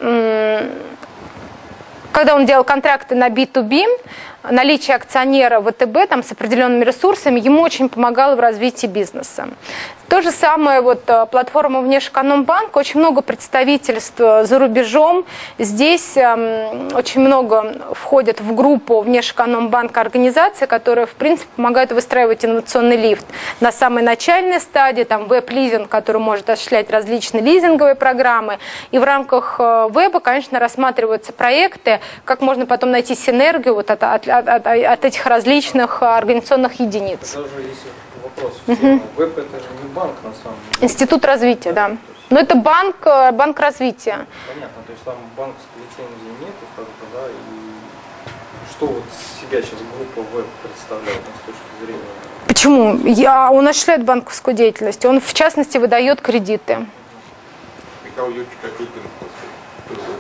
Speaker 2: когда он делал контракты на би ту би, наличие акционера вэ тэ бэ там, с определенными ресурсами ему очень помогало в развитии бизнеса. То же самое вот платформа Внешэкономбанк, очень много представительств за рубежом. Здесь э, очень много входят в группу Внешэкономбанка организаций, которые, в принципе, помогают выстраивать инновационный лифт на самой начальной стадии, там веб-лизинг, который может осуществлять различные лизинговые программы. И в рамках веба, конечно, рассматриваются проекты, как можно потом найти синергию вот от, от, от, от этих различных организационных единиц.
Speaker 5: Даже если вопрос в тему, веб это же не банк на самом деле.
Speaker 2: Институт развития, да. Но это банк, банк развития.
Speaker 5: Понятно, то есть там банковской лицензии нет, как бы, да, и что вот себя сейчас группа веб представляет с точки зрения?
Speaker 2: Почему? Я, он осуществляет банковскую деятельность, он в частности выдает кредиты.
Speaker 6: Михаил Юрьевич Копейкин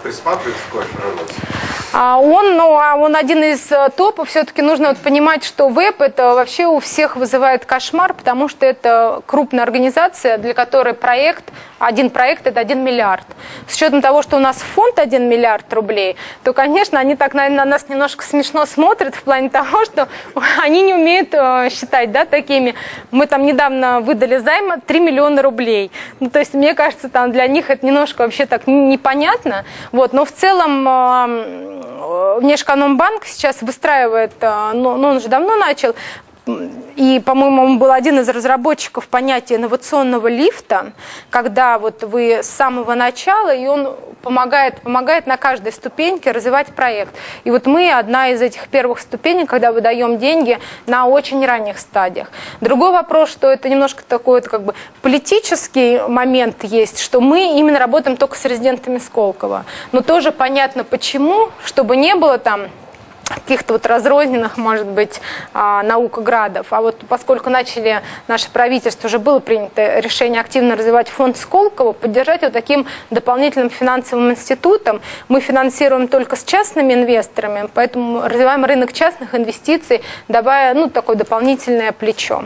Speaker 6: присматривается к вашей работе?
Speaker 2: А он, ну, а он один из топов. Все-таки нужно вот понимать, что веб это вообще у всех вызывает кошмар, потому что это крупная организация, для которой проект, один проект это один миллиард. С учетом того, что у нас фонд один миллиард рублей, то, конечно, они так, наверное, на нас немножко смешно смотрят в плане того, что они не умеют считать, да, такими. Мы там недавно выдали займ три миллиона рублей. Ну, то есть, мне кажется, там для них это немножко вообще так непонятно. Вот, но в целом Внешэкономбанк сейчас выстраивает, ну, он уже давно начал, и, по-моему, он был один из разработчиков понятия инновационного лифта, когда вот вы с самого начала, и он помогает, помогает на каждой ступеньке развивать проект. И вот мы одна из этих первых ступенек, когда выдаем деньги на очень ранних стадиях. Другой вопрос, что это немножко такой вот, как бы, политический момент есть, что мы именно работаем только с резидентами Сколково. Но тоже понятно почему, чтобы не было там каких-то вот разрозненных, может быть, наукоградов. А вот поскольку начали наше правительство, уже было принято решение активно развивать фонд Сколково, поддержать его таким дополнительным финансовым институтом. Мы финансируем только с частными инвесторами, поэтому развиваем рынок частных инвестиций, давая, ну, такое дополнительное плечо.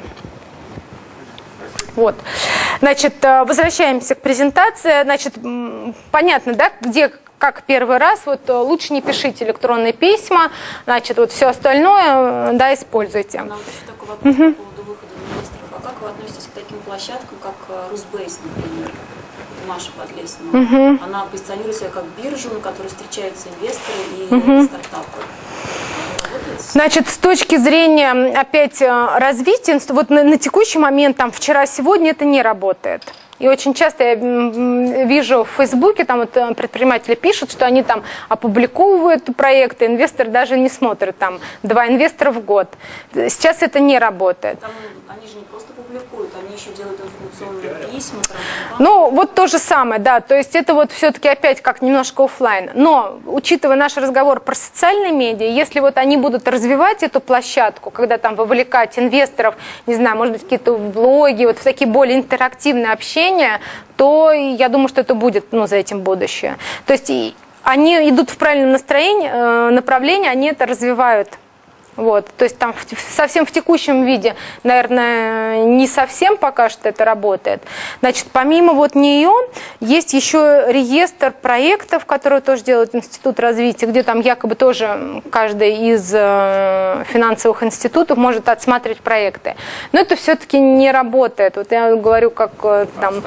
Speaker 2: Вот. Значит, возвращаемся к презентации. Значит, понятно, да, где... Как первый раз, вот лучше не пишите электронные письма, значит, вот все остальное, да, используйте.
Speaker 7: У нас еще такой вопрос угу. по поводу выхода инвесторов. А как вы относитесь к таким площадкам, как Русбейс, например, Маша Подлесного? Угу. Она позиционирует себя как биржу, на которой встречаются инвесторы и угу. стартапы.
Speaker 2: Значит, с точки зрения, опять, развития, вот на, на текущий момент, там, вчера-сегодня это не работает. И очень часто я вижу в Фейсбуке, там вот предприниматели пишут, что они там опубликовывают проекты, инвесторы даже не смотрят, там два инвестора в год. Сейчас это не работает.
Speaker 7: Там, они же не просто публикуют, они еще делают информационные письма.
Speaker 2: Ну, вот то же самое, да, то есть это вот все-таки опять как немножко офлайн. Но, учитывая наш разговор про социальные медиа, если вот они будут развивать эту площадку, когда там вовлекать инвесторов, не знаю, может быть, какие-то блоги, вот в такие более интерактивные общения, то я думаю, что это будет, ну, за этим будущее. То есть они идут в правильном настроении, направлении, они это развивают. Вот. То есть там в, совсем в текущем виде, наверное, не совсем пока что это работает. Значит, помимо вот нее есть еще реестр проектов, которые тоже делает Институт развития, где там якобы тоже каждый из э, финансовых институтов может отсматривать проекты. Но это все-таки не работает. Вот я говорю, как э, там...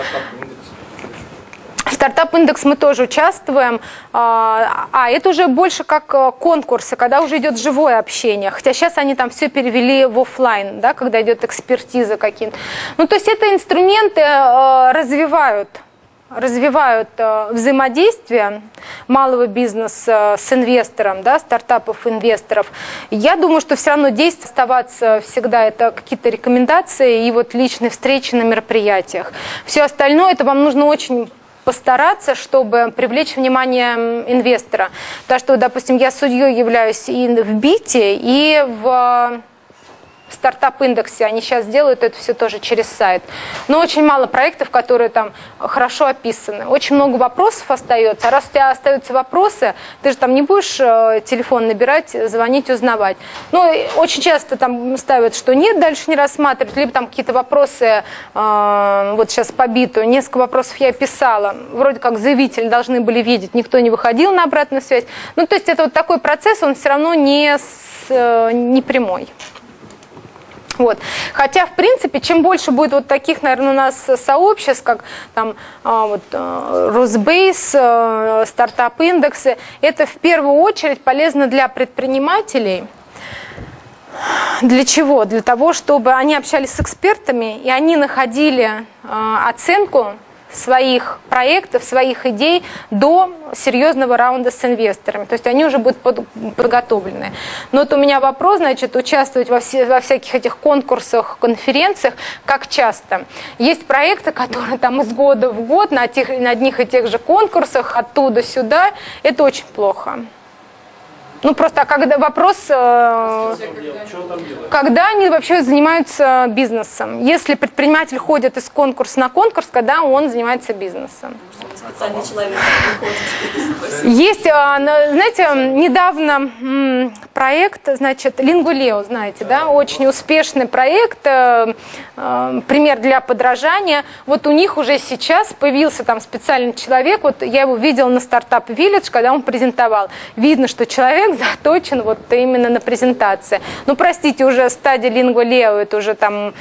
Speaker 2: Стартап-индекс мы тоже участвуем, а это уже больше как конкурсы, когда уже идет живое общение, хотя сейчас они там все перевели в офлайн, да, когда идет экспертиза каким-то. Ну, то есть это инструменты развивают, развивают взаимодействие малого бизнеса с инвестором, да, стартапов-инвесторов. Я думаю, что все равно действие оставаться всегда это какие-то рекомендации и вот личные встречи на мероприятиях. Все остальное это вам нужно очень постараться, чтобы привлечь внимание инвестора. Потому что, допустим, я судьей являюсь и в БИТе, и в стартап-индексе. Они сейчас делают это все тоже через сайт. Но очень мало проектов, которые там хорошо описаны. Очень много вопросов остается. А раз у тебя остаются вопросы, ты же там не будешь телефон набирать, звонить, узнавать. Ну, очень часто там ставят, что нет, дальше не рассматривают. Либо там какие-то вопросы, э, вот сейчас по биту, несколько вопросов я писала. Вроде как заявители должны были видеть, никто не выходил на обратную связь. Ну, то есть это вот такой процесс, он все равно не, с, не прямой. Вот. Хотя, в принципе, чем больше будет вот таких, наверное, у нас сообществ, как там вот, Росбейс, стартап-индексы, это в первую очередь полезно для предпринимателей. Для чего? Для того, чтобы они общались с экспертами, и они находили оценку своих проектов, своих идей до серьезного раунда с инвесторами. То есть они уже будут под, подготовлены. Но вот у меня вопрос, значит, участвовать во, все, во всяких этих конкурсах, конференциях, как часто. Есть проекты, которые там из года в год на, тех, на одних и тех же конкурсах, оттуда сюда. Это очень плохо. Ну, просто, а когда вопрос, э, когда они вообще занимаются бизнесом? Если предприниматель ходит из конкурса на конкурс, когда он занимается бизнесом?
Speaker 7: специальный человек приходит.
Speaker 2: Есть, знаете, недавно проект, значит, Linguleo, знаете, да, очень успешный проект, пример для подражания. Вот у них уже сейчас появился там специальный человек, вот я его видела на Startup Village, когда он презентовал. Видно, что человек заточен вот именно на презентации. Ну, простите, уже стадия Linguleo, это уже там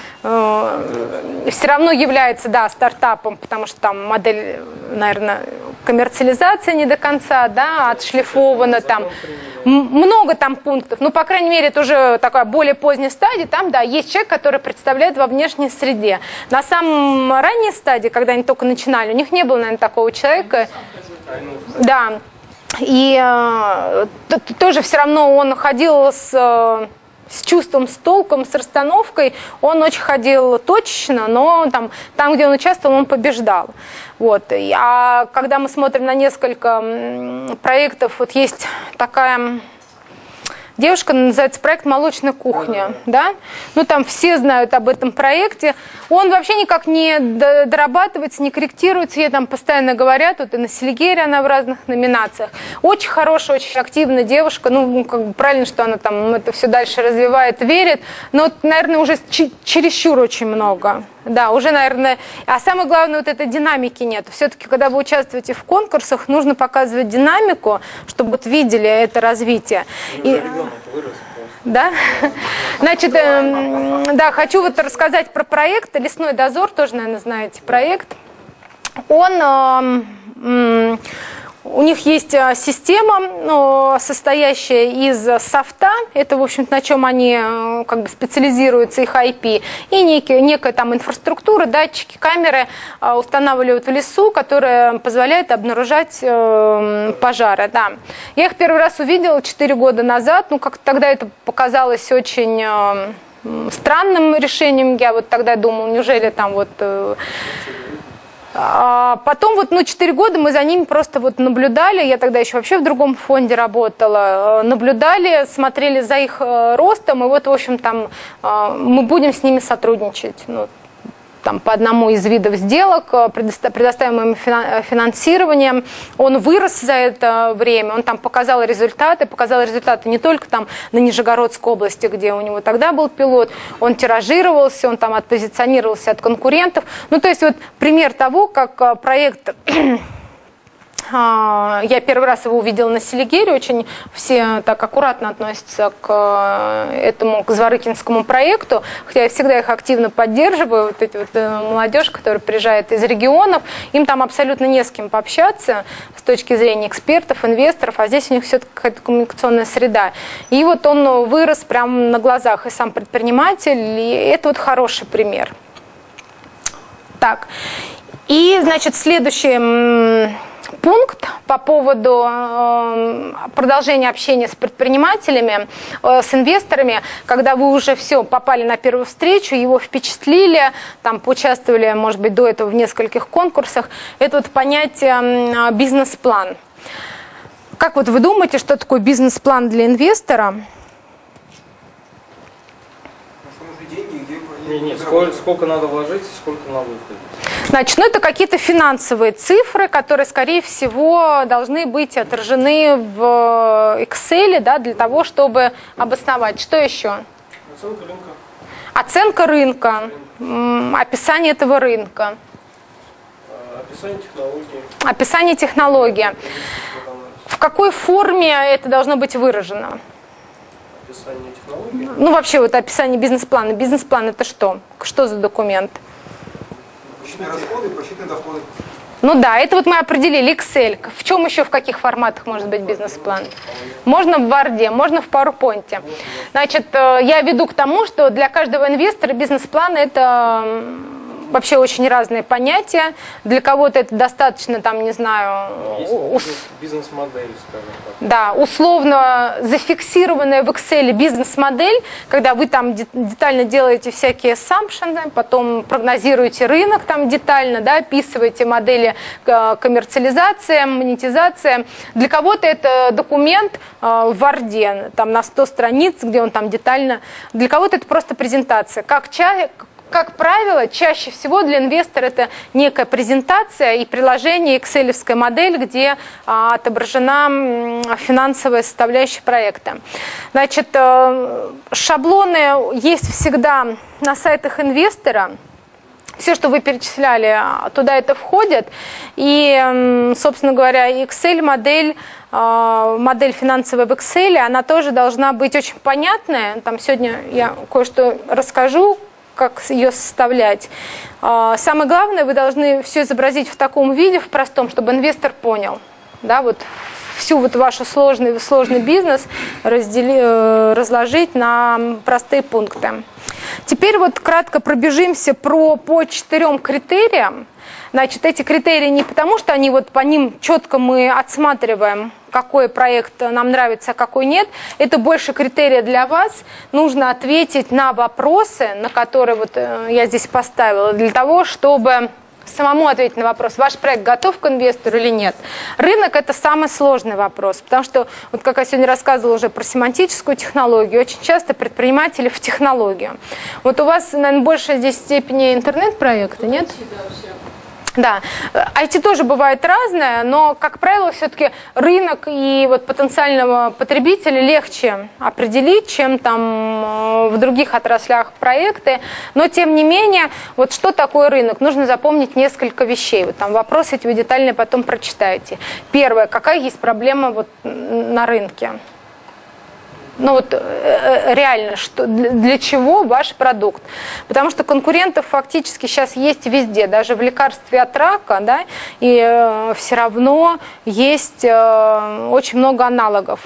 Speaker 2: э, все равно является, да, стартапом, потому что там модель, наверное, коммерциализация не до конца, да, отшлифована там. Много там пунктов, ну, по крайней мере, это уже такая более поздняя стадия, там, да, есть человек, который представляет во внешней среде. На самом ранней стадии, когда они только начинали, у них не было, наверное, такого человека. Да, и э, тоже все равно он ходил с... Э, с чувством, с толком, с расстановкой. Он очень ходил точечно, но там, там где он участвовал, он побеждал. Вот. А когда мы смотрим на несколько проектов, вот есть такая девушка, называется проект «Молочная кухня». Да? Ну, там все знают об этом проекте. Он вообще никак не дорабатывается, не корректируется. Ей там постоянно говорят, вот и на Селигере она в разных номинациях. Очень хорошая, очень активная девушка. Ну, как бы правильно, что она там это все дальше развивает, верит. Но, вот, наверное, уже чересчур очень много. Да, уже, наверное... А самое главное, вот этой динамики нет. Все-таки, когда вы участвуете в конкурсах, нужно показывать динамику, чтобы вот видели это развитие. И... Да? Значит, э, да, хочу вот рассказать про проект «Лесной дозор», тоже, наверное, знаете проект. Он... Э, э, У них есть система, состоящая из софта, это, в общем-то, на чем они как бы специализируются, их ай пи, и некие, некая там инфраструктура, датчики, камеры устанавливают в лесу, которая позволяет обнаружать пожары. Да. Я их первый раз увидела четыре года назад, ну, как тогда это показалось очень странным решением, я вот тогда думала, неужели там вот... Потом вот, ну, четыре года мы за ними просто вот наблюдали, я тогда еще вообще в другом фонде работала, наблюдали, смотрели за их ростом, и вот, в общем, там мы будем с ними сотрудничать. Ну, там, по одному из видов сделок, предоставим им финансирование. Он вырос за это время, он там показал результаты, показал результаты не только там на Нижегородской области, где у него тогда был пилот, он тиражировался, он там отпозиционировался от конкурентов. Ну, то есть вот пример того, как проект... Я первый раз его увидела на Селигере, очень все так аккуратно относятся к этому, к Зворыкинскому проекту, хотя я всегда их активно поддерживаю, вот эти вот молодежь, которая приезжает из регионов, им там абсолютно не с кем пообщаться с точки зрения экспертов, инвесторов, а здесь у них все-таки какая-то коммуникационная среда. И вот он вырос прямо на глазах, и сам предприниматель, и это вот хороший пример. Так, и, значит, следующий... пункт по поводу э, продолжения общения с предпринимателями, э, с инвесторами, когда вы уже все попали на первую встречу, его впечатлили, там поучаствовали, может быть, до этого в нескольких конкурсах, это вот понятие э, бизнес-план. Как вот вы думаете, что такое бизнес-план для инвестора?
Speaker 5: Нет, нет, сколько, сколько надо вложить и сколько надо выходить.
Speaker 2: Значит, ну это какие-то финансовые цифры, которые, скорее всего, должны быть отражены в Excel, да, для того, чтобы обосновать. Что еще?
Speaker 4: Оценка рынка.
Speaker 2: Оценка рынка, м, описание этого рынка.
Speaker 4: Описание технологии.
Speaker 2: Описание технологии. В какой форме это должно быть выражено?
Speaker 4: Описание технологии.
Speaker 2: Ну, вообще, вот описание бизнес-плана. Бизнес-план – это что? Что за документ?
Speaker 3: Просчитанные расходы, просчитанные доходы.
Speaker 2: Ну да, это вот мы определили, Excel. В чем еще, в каких форматах может быть бизнес-план? Можно в Word, можно в PowerPoint. Значит, я веду к тому, что для каждого инвестора бизнес-план – это вообще очень разные понятия. Для кого-то это достаточно, там, не знаю...
Speaker 5: Есть бизнес-модель, скажем так.
Speaker 2: Да, условно зафиксированная в Excel бизнес-модель, когда вы там детально делаете всякие assumptions, потом прогнозируете рынок там детально, да, описываете модели коммерциализации, монетизации. Для кого-то это документ в Word, там на сто страниц, где он там детально. Для кого-то это просто презентация. Как человек, как правило, чаще всего для инвестора это некая презентация и приложение, экселевская модель, где а, отображена финансовая составляющая проекта. Значит, э, шаблоны есть всегда на сайтах инвестора. Все, что вы перечисляли, туда это входит. И, собственно говоря, Excel-модель, модель финансовая в Excel, она тоже должна быть очень понятная. Там сегодня я кое-что расскажу, как ее составлять. Самое главное, вы должны все изобразить в таком виде, в простом, чтобы инвестор понял. Да, вот всю вот вашу сложный, сложный бизнес раздели, разложить на простые пункты. Теперь вот кратко пробежимся про, по четырем критериям. Значит, эти критерии не потому, что они вот по ним четко мы отсматриваем, какой проект нам нравится, а какой нет. Это больше критерия для вас. Нужно ответить на вопросы, на которые вот я здесь поставила, для того, чтобы самому ответить на вопрос, ваш проект готов к инвестору или нет. Рынок – это самый сложный вопрос, потому что, вот как я сегодня рассказывала уже про семантическую технологию, очень часто предприниматели в технологию. Вот у вас, наверное, большая здесь степени интернет-проекта, нет? Да, ай ти тоже бывает разное, но, как правило, все-таки рынок и вот потенциального потребителя легче определить, чем там в других отраслях проекты. Но, тем не менее, вот что такое рынок? Нужно запомнить несколько вещей. Вот там вопросы эти вы детально потом прочитаете. Первое, какая есть проблема вот на рынке? Ну вот реально, что, для чего ваш продукт? Потому что конкурентов фактически сейчас есть везде, даже в лекарстве от рака, да, и э, все равно есть э, очень много аналогов.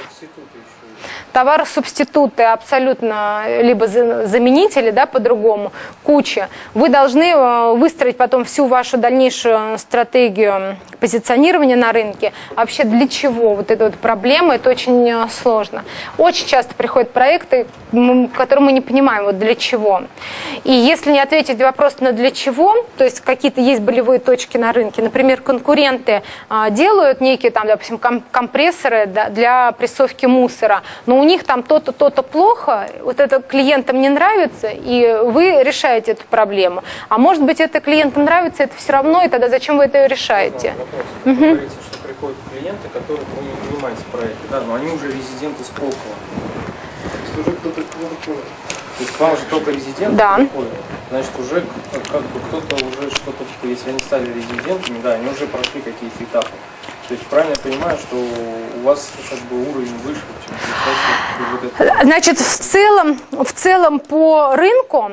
Speaker 2: Товары-субституты абсолютно, либо заменители, да, по-другому, куча. Вы должны выстроить потом всю вашу дальнейшую стратегию позиционирования на рынке. Вообще для чего вот эта вот проблема, это очень сложно. Очень часто приходят проекты, которые мы не понимаем, вот для чего. И если не ответить вопрос на для чего, то есть какие-то есть болевые точки на рынке, например, конкуренты делают некие, там, допустим, компрессоры для прессовки мусора, но у них там то-то, то-то плохо, вот это клиентам не нравится, и вы решаете эту проблему. А может быть, это клиентам нравится, это все равно, и тогда зачем вы это решаете?
Speaker 5: Вы угу. говорите, что приходят клиенты, которые вы не понимаете проекты, да, но они уже резиденты Сколково. Уже кто-то, кто-то, то есть к вам же только резиденты
Speaker 2: да.
Speaker 5: приходят, значит, уже как бы кто-то уже что-то, если они стали резидентами, да, они уже прошли какие-то этапы. То есть правильно я понимаю, что у вас как бы уровень выше, чем вот это...
Speaker 2: Значит, в целом, в целом по рынку,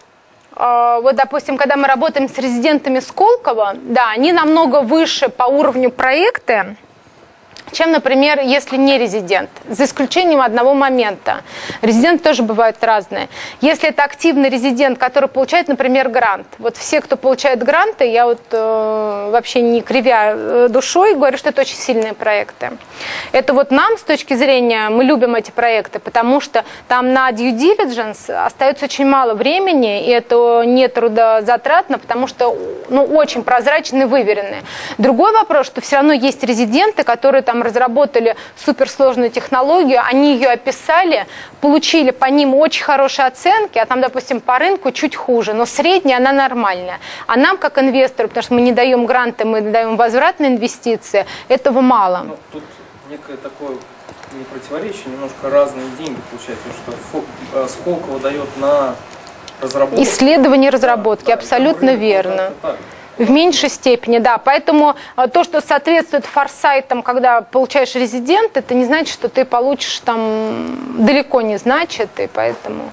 Speaker 2: э, вот, допустим, когда мы работаем с резидентами Сколково, да, они намного выше по уровню проекта, чем, например, если не резидент, за исключением одного момента. Резиденты тоже бывают разные. Если это активный резидент, который получает, например, грант. Вот все, кто получает гранты, я вот э, вообще не кривя душой говорю, что это очень сильные проекты. Это вот нам с точки зрения, мы любим эти проекты, потому что там на due diligence остается очень мало времени, и это не трудозатратно, потому что ну, очень прозрачные, выверенные. Другой вопрос, что все равно есть резиденты, которые там разработали суперсложную технологию, они ее описали, получили по ним очень хорошие оценки, а там, допустим, по рынку чуть хуже, но средняя она нормальная. А нам, как инвестору, потому что мы не даем гранты, мы даем возвратные инвестиции, этого мало.
Speaker 5: Ну, тут некое такое не противоречие, немножко разные деньги получается, что Сколково дает на разработку.
Speaker 2: Исследования, разработки, да, абсолютно верно. В меньшей степени, да. Поэтому то, что соответствует форсайтам, когда получаешь резидент, это не значит, что ты получишь там, далеко не значит, и поэтому...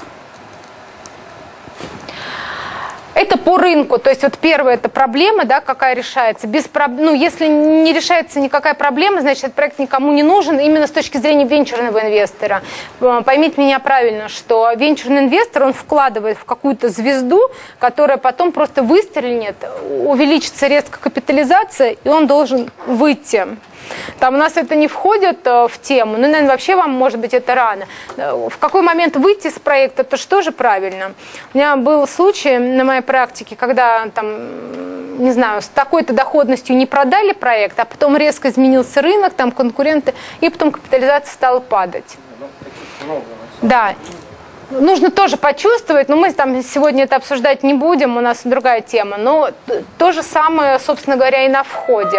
Speaker 2: Это по рынку, то есть вот первое, это проблема, да, какая решается. Без проб... ну, если не решается никакая проблема, значит, этот проект никому не нужен, именно с точки зрения венчурного инвестора. Поймите меня правильно, что венчурный инвестор, он вкладывает в какую-то звезду, которая потом просто выстрелит, увеличится резко капитализация, и он должен выйти. Там у нас это не входит в тему, ну, наверное, вообще вам, может быть, это рано. В какой момент выйти из проекта, это что же правильно? У меня был случай на моей практике, когда там, не знаю, с такой-то доходностью не продали проект, а потом резко изменился рынок, там конкуренты, и потом капитализация стала падать.
Speaker 5: Много,
Speaker 2: да. нужно тоже почувствовать, но мы там сегодня это обсуждать не будем, у нас другая тема, но то же самое, собственно говоря, и на входе.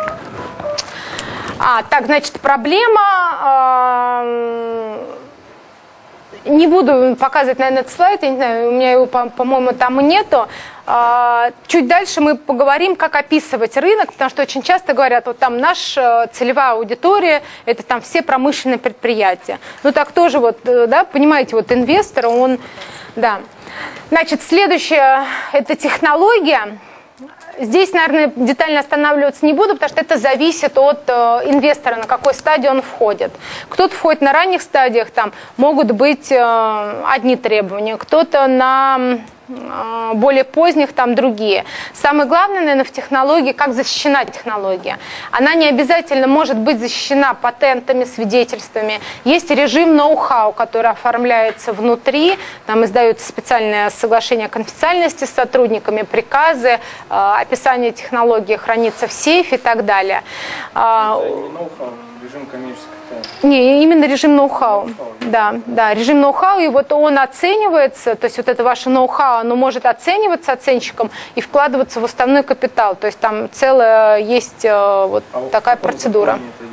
Speaker 2: А, так, значит, проблема... Э Не буду показывать, наверное, этот слайд, я не знаю, у меня его, по-моему, там и нету. Чуть дальше мы поговорим, как описывать рынок, потому что очень часто говорят, вот там наша целевая аудитория, это там все промышленные предприятия. Ну так тоже вот, да, понимаете, вот инвестор, он, да. Значит, следующее, это технология. Здесь, наверное, детально останавливаться не буду, потому что это зависит от э, инвестора, на какой стадии он входит. Кто-то входит на ранних стадиях, там могут быть э, одни требования, кто-то на э, более поздних, там другие. Самое главное, наверное, в технологии, как защищена технология. Она не обязательно может быть защищена патентами, свидетельствами. Есть режим ноу-хау, который оформляется внутри, там издаются специальные соглашения о конфиденциальности с сотрудниками, приказы, э, описание технологии хранится в сейфе и так далее.
Speaker 5: Это не ноу-хау, режим коммерческой тайны.
Speaker 2: Не, именно режим ноу-хау. Да, да, режим ноу-хау, и вот он оценивается, то есть вот это ваше ноу-хау, оно может оцениваться оценщиком и вкладываться в уставной капитал. То есть там целая есть вот а такая процедура.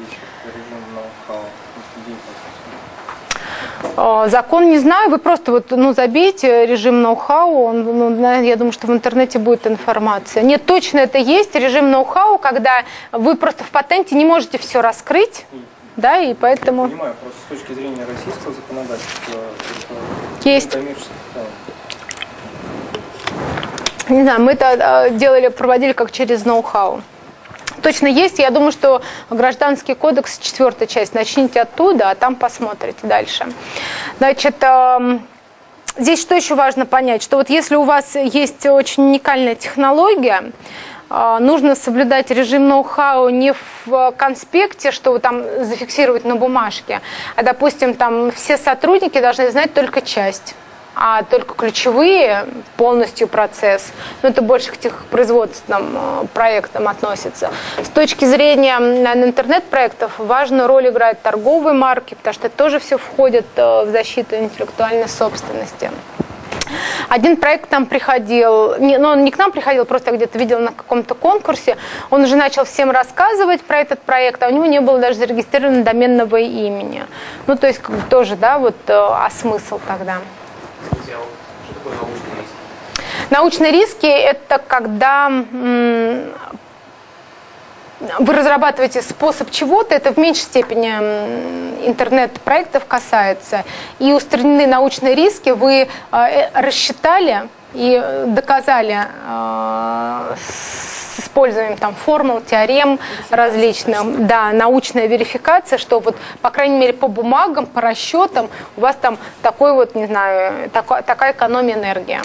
Speaker 2: Закон не знаю, вы просто вот, ну, забейте режим ноу-хау, ну, я думаю, что в интернете будет информация. Нет, точно это есть, режим ноу-хау, когда вы просто в патенте не можете все раскрыть, да, и поэтому...
Speaker 5: Я понимаю, просто с точки зрения российского законодательства это
Speaker 2: есть.
Speaker 5: Коммерческий тайна.
Speaker 2: Не знаю, мы это делали, проводили как через ноу-хау. Точно есть. Я думаю, что Гражданский кодекс, четвертая часть, начните оттуда, а там посмотрите дальше. Значит, здесь что еще важно понять, что вот если у вас есть очень уникальная технология, нужно соблюдать режим ноу-хау не в конспекте, что там зафиксировать на бумажке, а, допустим, там все сотрудники должны знать только часть. А только ключевые, полностью процесс, ну, это больше к техпроизводственным проектам относится. С точки зрения интернет-проектов важную роль играют торговые марки, потому что это тоже все входит в защиту интеллектуальной собственности. Один проект к нам приходил, не, ну, он не к нам приходил, просто где-то видел на каком-то конкурсе, он уже начал всем рассказывать про этот проект, а у него не было даже зарегистрировано доменного имени. Ну, то есть, как бы тоже, да, вот, а смысл тогда?
Speaker 3: Что такое научные риски?
Speaker 2: Научные риски – это когда м, вы разрабатываете способ чего-то, это в меньшей степени интернет-проектов касается, и устранены научные риски, вы э, рассчитали и доказали э, с использованием там формул, теорем различных, да, научная верификация, что вот, по крайней мере, по бумагам, по расчетам у вас там такой вот, не знаю, такой, такая экономия энергии.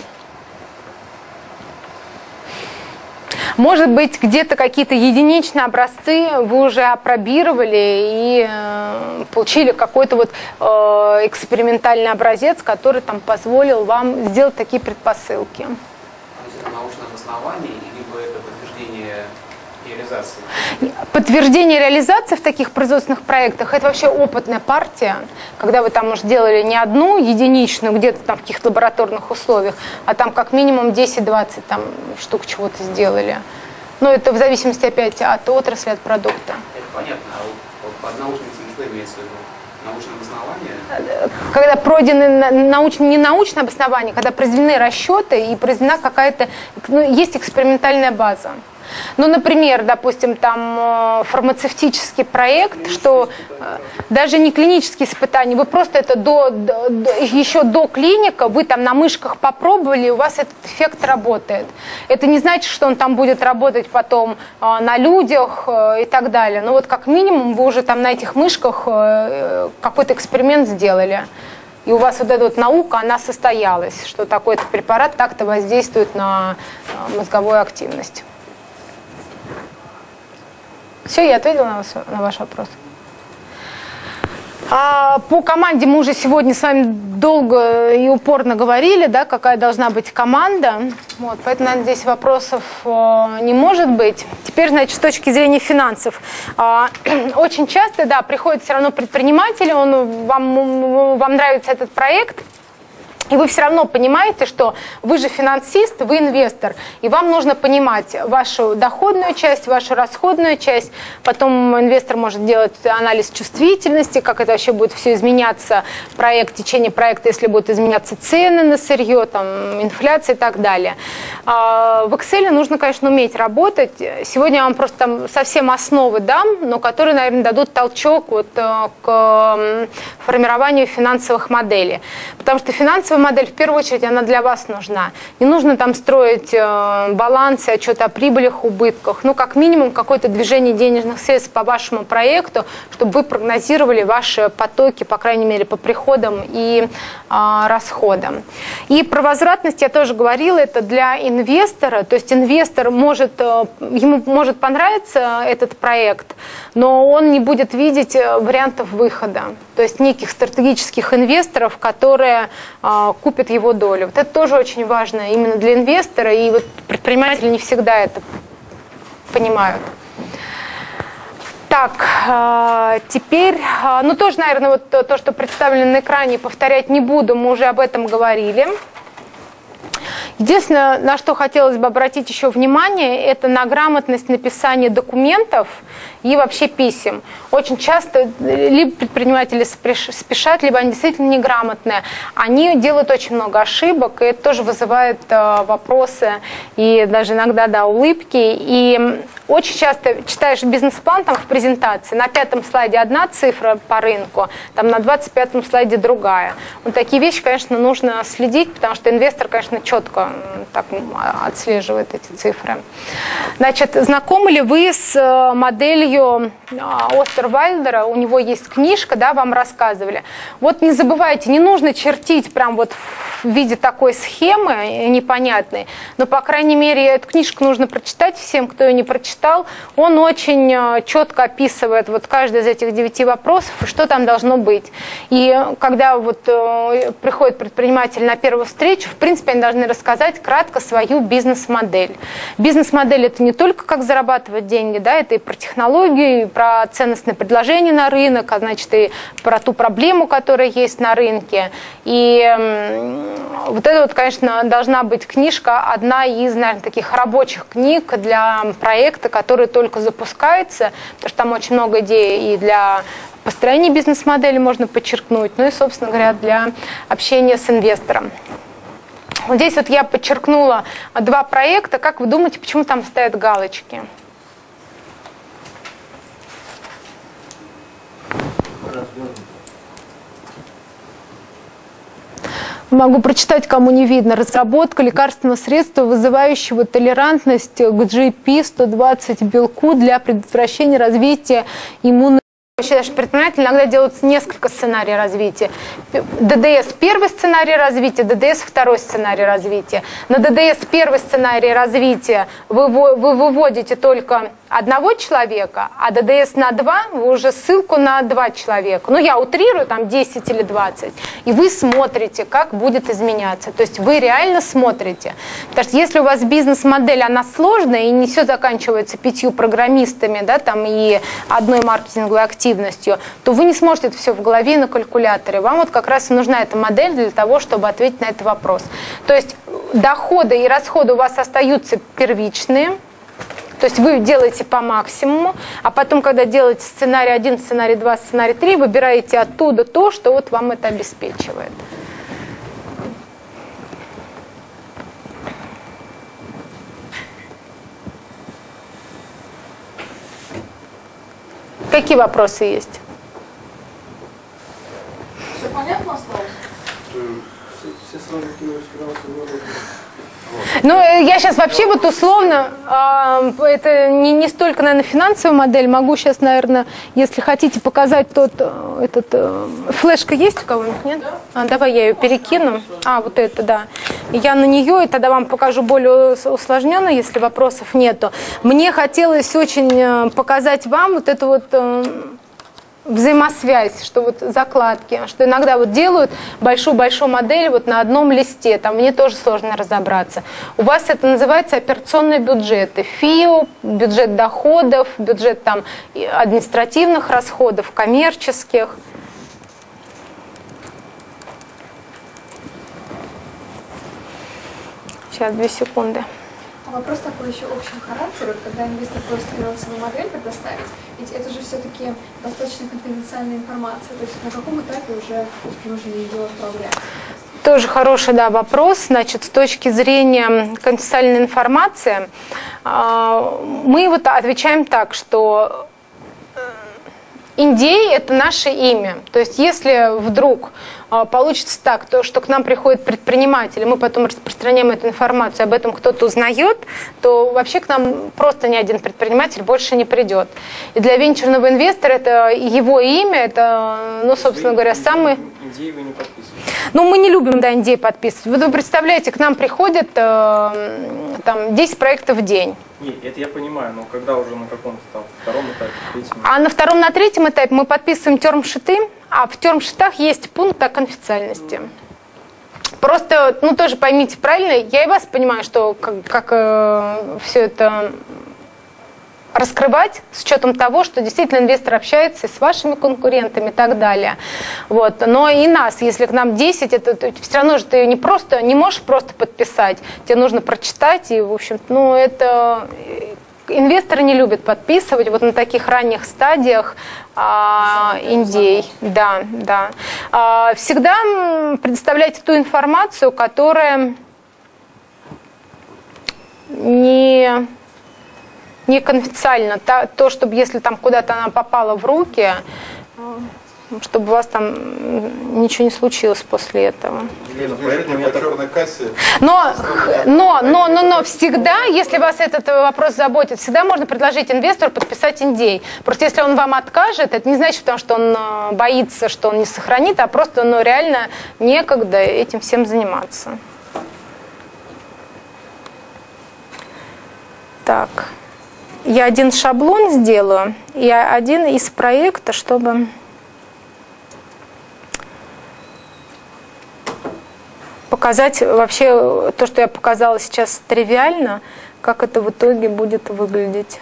Speaker 2: Может быть, где-то какие-то единичные образцы вы уже опробировали и э, получили какой-то вот э, экспериментальный образец, который там позволил вам сделать такие предпосылки.
Speaker 3: Это научное обоснование, либо это подтверждение реализации?
Speaker 2: Подтверждение реализации в таких производственных проектах – это вообще опытная партия, когда вы там уже делали не одну единичную, где-то там в каких-то лабораторных условиях, а там как минимум десять-двадцать там штук чего-то сделали. Но это в зависимости опять от отрасли, от продукта.
Speaker 3: Это понятно, а вот под научным что имеется в виду? Научное обоснование?
Speaker 2: Когда пройдены науч... не научное обоснование, когда произведены расчеты и произведена какая-то, ну, есть экспериментальная база. Ну, например, допустим, там фармацевтический проект, что даже не клинические испытания, вы просто это до, до, еще до клиника, вы там на мышках попробовали, у вас этот эффект работает. Это не значит, что он там будет работать потом на людях и так далее. Но вот как минимум вы уже там на этих мышках какой-то эксперимент сделали. И у вас вот эта вот наука, она состоялась, что такой-то препарат так-то воздействует на мозговую активность. Все, я ответила на, вас, на ваш вопрос. А, по команде мы уже сегодня с вами долго и упорно говорили, да, какая должна быть команда. Вот, поэтому, наверное, здесь вопросов э, не может быть. Теперь, значит, с точки зрения финансов. Э, очень часто, да, приходит все равно предприниматель, он, вам, вам нравится этот проект, И вы все равно понимаете, что вы же финансист, вы инвестор, и вам нужно понимать вашу доходную часть, вашу расходную часть. Потом инвестор может делать анализ чувствительности, как это вообще будет все изменяться, проект, в течение проекта, если будут изменяться цены на сырье, там, инфляция и так далее. В Excel нужно, конечно, уметь работать. Сегодня я вам просто там совсем основы дам, но которые, наверное, дадут толчок вот к формированию финансовых моделей. Потому что финансовая модель, в первую очередь, она для вас нужна. Не нужно там строить э, балансы, отчет о прибылях, убытках. Ну, как минимум, какое-то движение денежных средств по вашему проекту, чтобы вы прогнозировали ваши потоки, по крайней мере, по приходам и э, расходам. И про возвратность я тоже говорила, это для инвестора. То есть инвестор может, э, ему может понравиться этот проект, но он не будет видеть вариантов выхода. То есть неких стратегических инвесторов, которые э, купят его долю. Вот это тоже очень важно именно для инвестора, и вот предприниматели не всегда это понимают. Так, э, теперь, э, ну тоже, наверное, вот то, то, что представлено на экране, повторять не буду, мы уже об этом говорили. Единственное, на что хотелось бы обратить еще внимание, это на грамотность написания документов и вообще писем. Очень часто либо предприниматели спешат, либо они действительно неграмотные. Они делают очень много ошибок, и это тоже вызывает э, вопросы и даже иногда, да, улыбки. И очень часто читаешь бизнес-план там в презентации, на пятом слайде одна цифра по рынку, там на двадцать пятом слайде другая. Вот такие вещи, конечно, нужно следить, потому что инвестор, конечно, четко так отслеживает эти цифры. Значит, знакомы ли вы с моделью Остервальдера? У него есть книжка, да, вам рассказывали. Вот не забывайте, не нужно чертить прям вот в виде такой схемы непонятной, но, по крайней мере, эту книжку нужно прочитать всем, кто ее не прочитал. Он очень четко описывает вот каждый из этих девяти вопросов, и что там должно быть. И когда вот приходит предприниматель на первую встречу, в принципе, они должны рассказать кратко свою бизнес-модель. Бизнес-модель — это не только как зарабатывать деньги, да, это и про технологию, и про ценностное предложение на рынок, а значит, и про ту проблему, которая есть на рынке. И вот это вот, конечно, должна быть книжка, одна из, наверное, таких рабочих книг для проекта, который только запускается, потому что там очень много идей и для построения бизнес-модели можно подчеркнуть, ну и, собственно говоря, для общения с инвестором. Вот здесь вот я подчеркнула два проекта. Как вы думаете, почему там стоят галочки? Могу прочитать, кому не видно. Разработка лекарственного средства, вызывающего толерантность к джи пи сто двадцать белку для предотвращения развития иммунной. Вообще даже предприниматели иногда делают несколько сценариев развития. ДДС первый сценарий развития, ДДС второй сценарий развития. На ДДС первый сценарий развития вы, вы выводите только одного человека, а ДДС на два вы уже ссылку на два человека. Ну, я утрирую, там десять или двадцать. И вы смотрите, как будет изменяться. То есть вы реально смотрите. Потому что если у вас бизнес-модель, она сложная, и не все заканчивается пятью программистами, да, там, и одной маркетинговой активностью, то вы не сможете это все в голове на калькуляторе. Вам вот как раз и нужна эта модель для того, чтобы ответить на этот вопрос. То есть доходы и расходы у вас остаются первичные. То есть вы делаете по максимуму, а потом, когда делаете сценарий один, сценарий два, сценарий три, выбираете оттуда то, что вот вам это обеспечивает. Какие вопросы есть?
Speaker 1: Все понятно осталось?
Speaker 4: Все сразу кинулись в финансовую модель.
Speaker 2: Ну, я сейчас вообще вот условно, э, это не, не столько, наверное, финансовая модель, могу сейчас, наверное, если хотите показать тот, этот, э, флешка есть у кого-нибудь, нет? А, давай я ее перекину. А, вот это, да. Я на нее, и тогда вам покажу более усложненно, если вопросов нету. Мне хотелось очень показать вам вот эту вот... Э, взаимосвязь, что вот закладки, что иногда вот делают большую-большую модель вот на одном листе, там мне тоже сложно разобраться. У вас это называется операционные бюджеты, ФИО, бюджет доходов, бюджет там административных расходов, коммерческих. Сейчас, две секунды.
Speaker 8: Вопрос такой еще общего характера, когда инвестор просит финансовую модель предоставить, ведь это же все-таки достаточно конфиденциальная информация, то есть на каком этапе уже нужно ее отправлять?
Speaker 2: Тоже хороший, да, вопрос. Значит, с точки зрения конфиденциальной информации, мы вот отвечаем так, что эн ди эй – это наше имя. То есть если вдруг получится так, то, что к нам приходит предприниматель, и мы потом распространяем эту информацию, об этом кто-то узнает, то вообще к нам просто ни один предприниматель больше не придет. И для венчурного инвестора это его имя, это, ну, собственно говоря, самый...
Speaker 5: эн ди эй вы не подписываете?
Speaker 2: Ну, мы не любим, да, эн ди эй подписывать. Вот вы представляете, к нам приходит э, там десять проектов в день.
Speaker 5: Нет, это я понимаю, но когда уже на каком-то там втором этапе, третьем?
Speaker 2: А на втором, на третьем этапе мы подписываем термшиты, а в термшитах есть пункт о конфиденциальности. Просто, ну, тоже поймите правильно, я и вас понимаю, что как, как э, все это раскрывать с учетом того, что действительно инвестор общается с вашими конкурентами и так далее. Вот. Но и нас, если к нам десять, это, это все равно же ты не просто, не можешь просто подписать, тебе нужно прочитать, и, в общем, ну, это... Инвесторы не любят подписывать вот на таких ранних стадиях а, эн ди эй. Да, да. А, всегда предоставляйте ту информацию, которая не... не конфиденциально, то, то, чтобы если там куда-то она попала в руки, чтобы у вас там ничего не случилось после этого.
Speaker 6: Елена, поэтому я такой кассе.
Speaker 2: Но, но, но, но, но всегда, если вас этот вопрос заботит, всегда можно предложить инвестору подписать эн ди эй. Просто если он вам откажет, это не значит, потому что он боится, что он не сохранит, а просто, ну, реально некогда этим всем заниматься. Так. Я один шаблон сделаю, и один из проекта, чтобы показать вообще то, что я показала сейчас тривиально, как это в итоге будет выглядеть.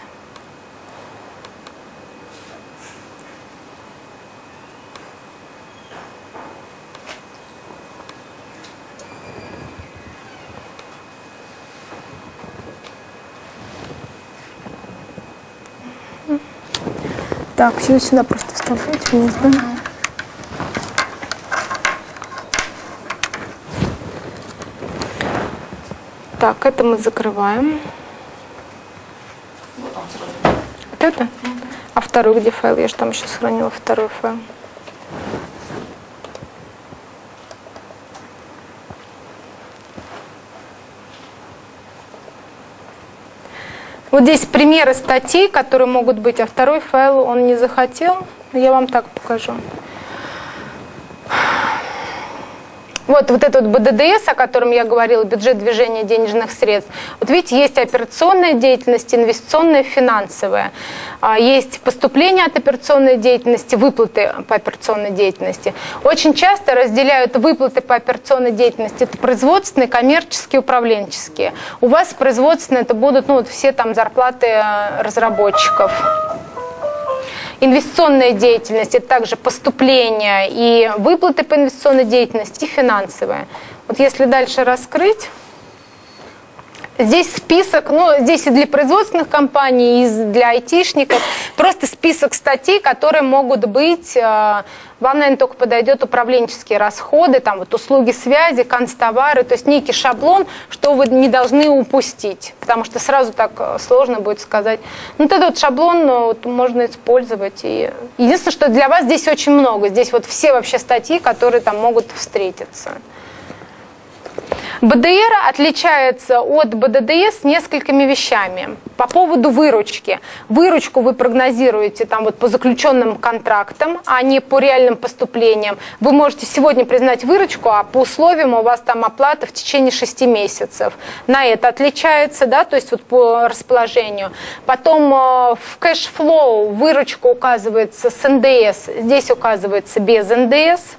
Speaker 2: Так, все сюда просто вставлять вниз, да? Так, это мы закрываем.
Speaker 1: Вот он сразу.
Speaker 2: Вот это? А второй где файл? Я же там еще сохранила второй файл. Вот здесь примеры статей, которые могут быть, а второй файл он не захотел. Я вам так покажу. Вот, вот этот вот бэ дэ дэ эс, о котором я говорила, бюджет движения денежных средств. Вот видите, есть операционная деятельность, инвестиционная, финансовая. Есть поступление от операционной деятельности, выплаты по операционной деятельности. Очень часто разделяют выплаты по операционной деятельности. Это производственные, коммерческие, управленческие. У вас производственные это будут, ну, вот все там зарплаты разработчиков. Инвестиционная деятельность – это также поступления и выплаты по инвестиционной деятельности, и финансовая. Вот если дальше раскрыть, здесь список, ну, здесь и для производственных компаний, и для айтишников, просто список статей, которые могут быть, вам, наверное, только подойдет управленческие расходы, там вот услуги связи, канцтовары, то есть некий шаблон, что вы не должны упустить, потому что сразу так сложно будет сказать. Ну, вот этот вот шаблон вот, можно использовать. И единственное, что для вас здесь очень много, здесь вот все вообще статьи, которые там могут встретиться. бэ дэ эр отличается от бэ дэ дэ эс несколькими вещами. По поводу выручки. Выручку вы прогнозируете там, вот, по заключенным контрактам, а не по реальным поступлениям. Вы можете сегодня признать выручку, а по условиям у вас там оплата в течение шести месяцев. На это отличается, да, то есть вот по расположению. Потом э, в кэшфлоу выручка указывается с эн дэ эс, здесь указывается без эн дэ эс.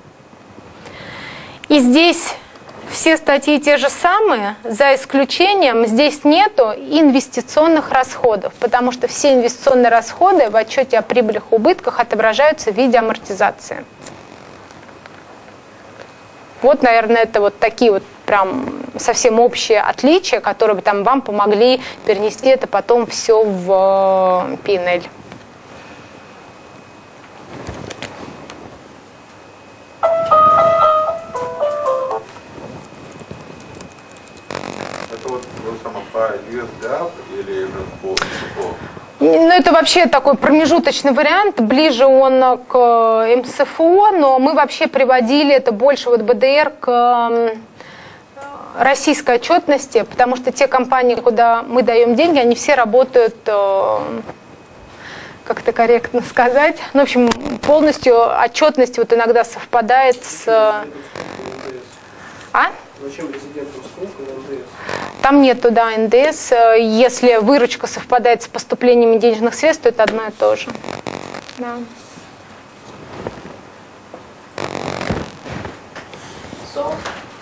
Speaker 2: И здесь все статьи те же самые, за исключением здесь нету инвестиционных расходов, потому что все инвестиционные расходы в отчете о прибылях и убытках отображаются в виде амортизации. Вот, наверное, это вот такие вот прям совсем общие отличия, которые бы там вам помогли перенести это потом все в пи эн эл.
Speaker 6: Это вот само по ю эс гап или же по эс эф о?
Speaker 2: Ну, это вообще такой промежуточный вариант, ближе он к эм эс эф о, но мы вообще приводили это больше вот бэ дэ эр к российской отчетности, потому что те компании, куда мы даем деньги, они все работают, как это корректно сказать, ну, в общем, полностью отчетность вот иногда совпадает с... А?
Speaker 4: Зачем резидентам сколько на эн дэ эс?
Speaker 2: Там нет туда эн дэ эс. Если выручка совпадает с поступлениями денежных средств, то это одно и то же. Да.
Speaker 1: So.